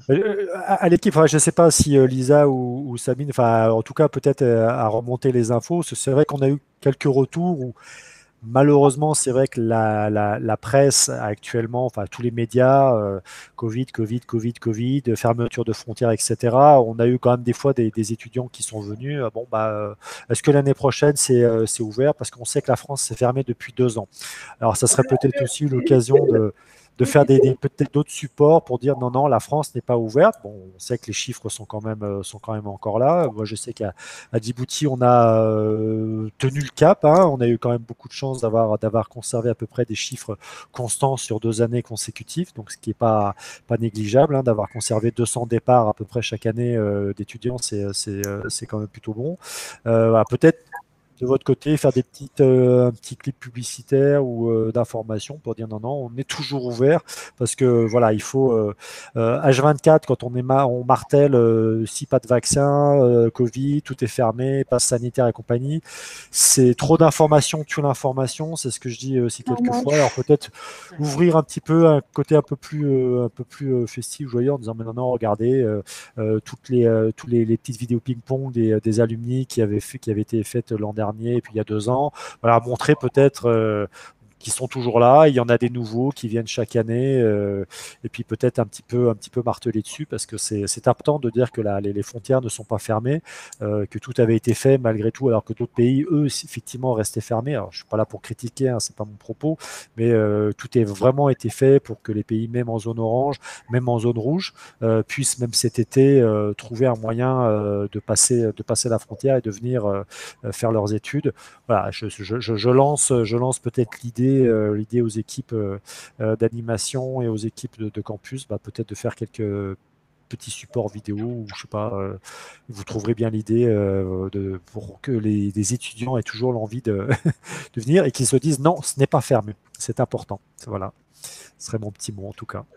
À l'équipe, enfin, je ne sais pas si Lisa ou, ou Sabine, enfin, en tout cas peut-être à remonter les infos. C'est vrai qu'on a eu quelques retours où malheureusement, c'est vrai que la, la, la presse actuellement, enfin tous les médias, euh, Covid, Covid, Covid, Covid, fermeture de frontières, et cetera. On a eu quand même des fois des, des étudiants qui sont venus. Euh, bon, bah, euh, est-ce que l'année prochaine c'est euh, c'est ouvert? Parce qu'on sait que la France s'est fermée depuis deux ans. Alors, ça serait peut-être aussi l'occasion de de faire des, des peut-être d'autres supports pour dire non, non, la France n'est pas ouverte. Bon, on sait que les chiffres sont quand même, sont quand même encore là. Moi, je sais qu'à à Djibouti, on a euh, tenu le cap. Hein. On a eu quand même beaucoup de chance d'avoir d'avoir conservé à peu près des chiffres constants sur deux années consécutives, donc ce qui n'est pas, pas négligeable. Hein, d'avoir conservé deux cents départs à peu près chaque année euh, d'étudiants, c'est c'est quand même plutôt bon. Euh, voilà, peut-être de votre côté, faire des petites, euh, un petit clip publicitaire ou euh, d'information pour dire non, non, on est toujours ouvert parce que voilà, il faut euh, euh, H vingt-quatre quand on est ma on martèle euh, si pas de vaccin, euh, Covid, tout est fermé, passe sanitaire et compagnie. C'est trop d'informations tue l'information, c'est ce que je dis aussi quelques fois. Alors peut-être ouvrir un petit peu un côté un peu plus euh, un peu plus euh, festif, joyeux en disant mais non, non, regardez euh, euh, toutes les euh, tous les, les petites vidéos ping-pong des, des alumni qui avaient fait qui avaient été faites l'an dernier et puis il y a deux ans, voilà, montrer peut-être euh, qu'ils sont toujours là, il y en a des nouveaux qui viennent chaque année, euh, et puis peut-être un petit peu, un petit peu marteler dessus, parce que c'est important de dire que la, les, les frontières ne sont pas fermées, euh, que tout avait été fait malgré tout, alors que d'autres pays, eux, effectivement, restaient fermés. Alors, je suis pas là pour critiquer, hein, c'est pas mon propos, mais euh, tout est vraiment été fait pour que les pays, même en zone orange, même en zone rouge, euh, puissent même cet été euh, trouver un moyen euh, de passer, de passer la frontière et de venir euh, faire leurs études. Voilà, je, je, je, je lance, je lance peut-être l'idée Euh, l'idée aux équipes euh, d'animation et aux équipes de, de campus, bah, peut-être de faire quelques petits supports vidéo, ou je sais pas, euh, vous trouverez bien l'idée euh, de pour que les, les étudiants aient toujours l'envie de, de venir et qu'ils se disent non, ce n'est pas fermé. C'est important. Voilà, ce serait mon petit mot en tout cas.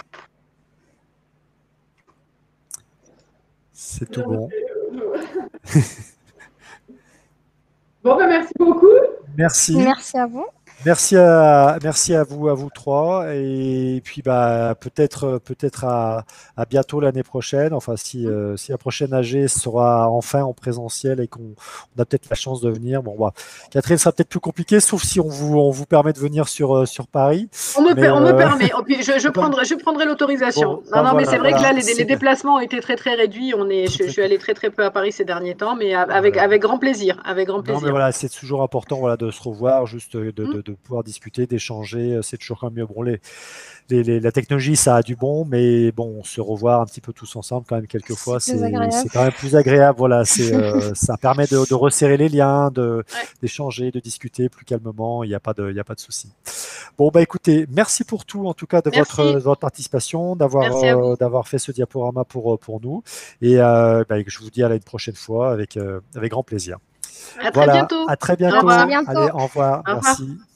C'est tout bon. Bon, ben, merci beaucoup. Merci. Merci à vous. Merci à, merci à vous, à vous trois, et puis bah peut-être, peut-être à, à bientôt l'année prochaine. Enfin, si, euh, si la prochaine A G sera enfin en présentiel et qu'on on a peut-être la chance de venir. Bon, bah, Catherine, ça sera peut-être plus compliqué, sauf si on vous, on vous permet de venir sur, sur Paris. On me, mais, on euh... me permet. Okay, je, je prendrai, je prendrai l'autorisation. Bon, non, bah, non, voilà, mais c'est vrai voilà, que là, les, les déplacements ont été très, très réduits. On est, je, je suis allée très, très peu à Paris ces derniers temps, mais avec, voilà. avec grand plaisir. Avec grand plaisir. Non, mais voilà, c'est toujours important, voilà, de se revoir, juste de, de, de pouvoir discuter, d'échanger. C'est toujours quand même mieux. Bon, les, les, les, la technologie, ça a du bon, mais bon, se revoir un petit peu tous ensemble, quand même, quelquefois, c'est quand même plus agréable. Voilà, euh, ça permet de, de resserrer les liens, d'échanger, de, ouais. de discuter plus calmement. Il n'y a pas de, il y a pas de souci. Bon, bah écoutez, merci pour tout, en tout cas, de, votre, de votre participation, d'avoir euh, d'avoir fait ce diaporama pour, pour nous. Et euh, bah, je vous dis à la prochaine fois avec, euh, avec grand plaisir. À voilà, très bientôt. à très bientôt. Au revoir. Allez, au revoir. Au revoir. Merci.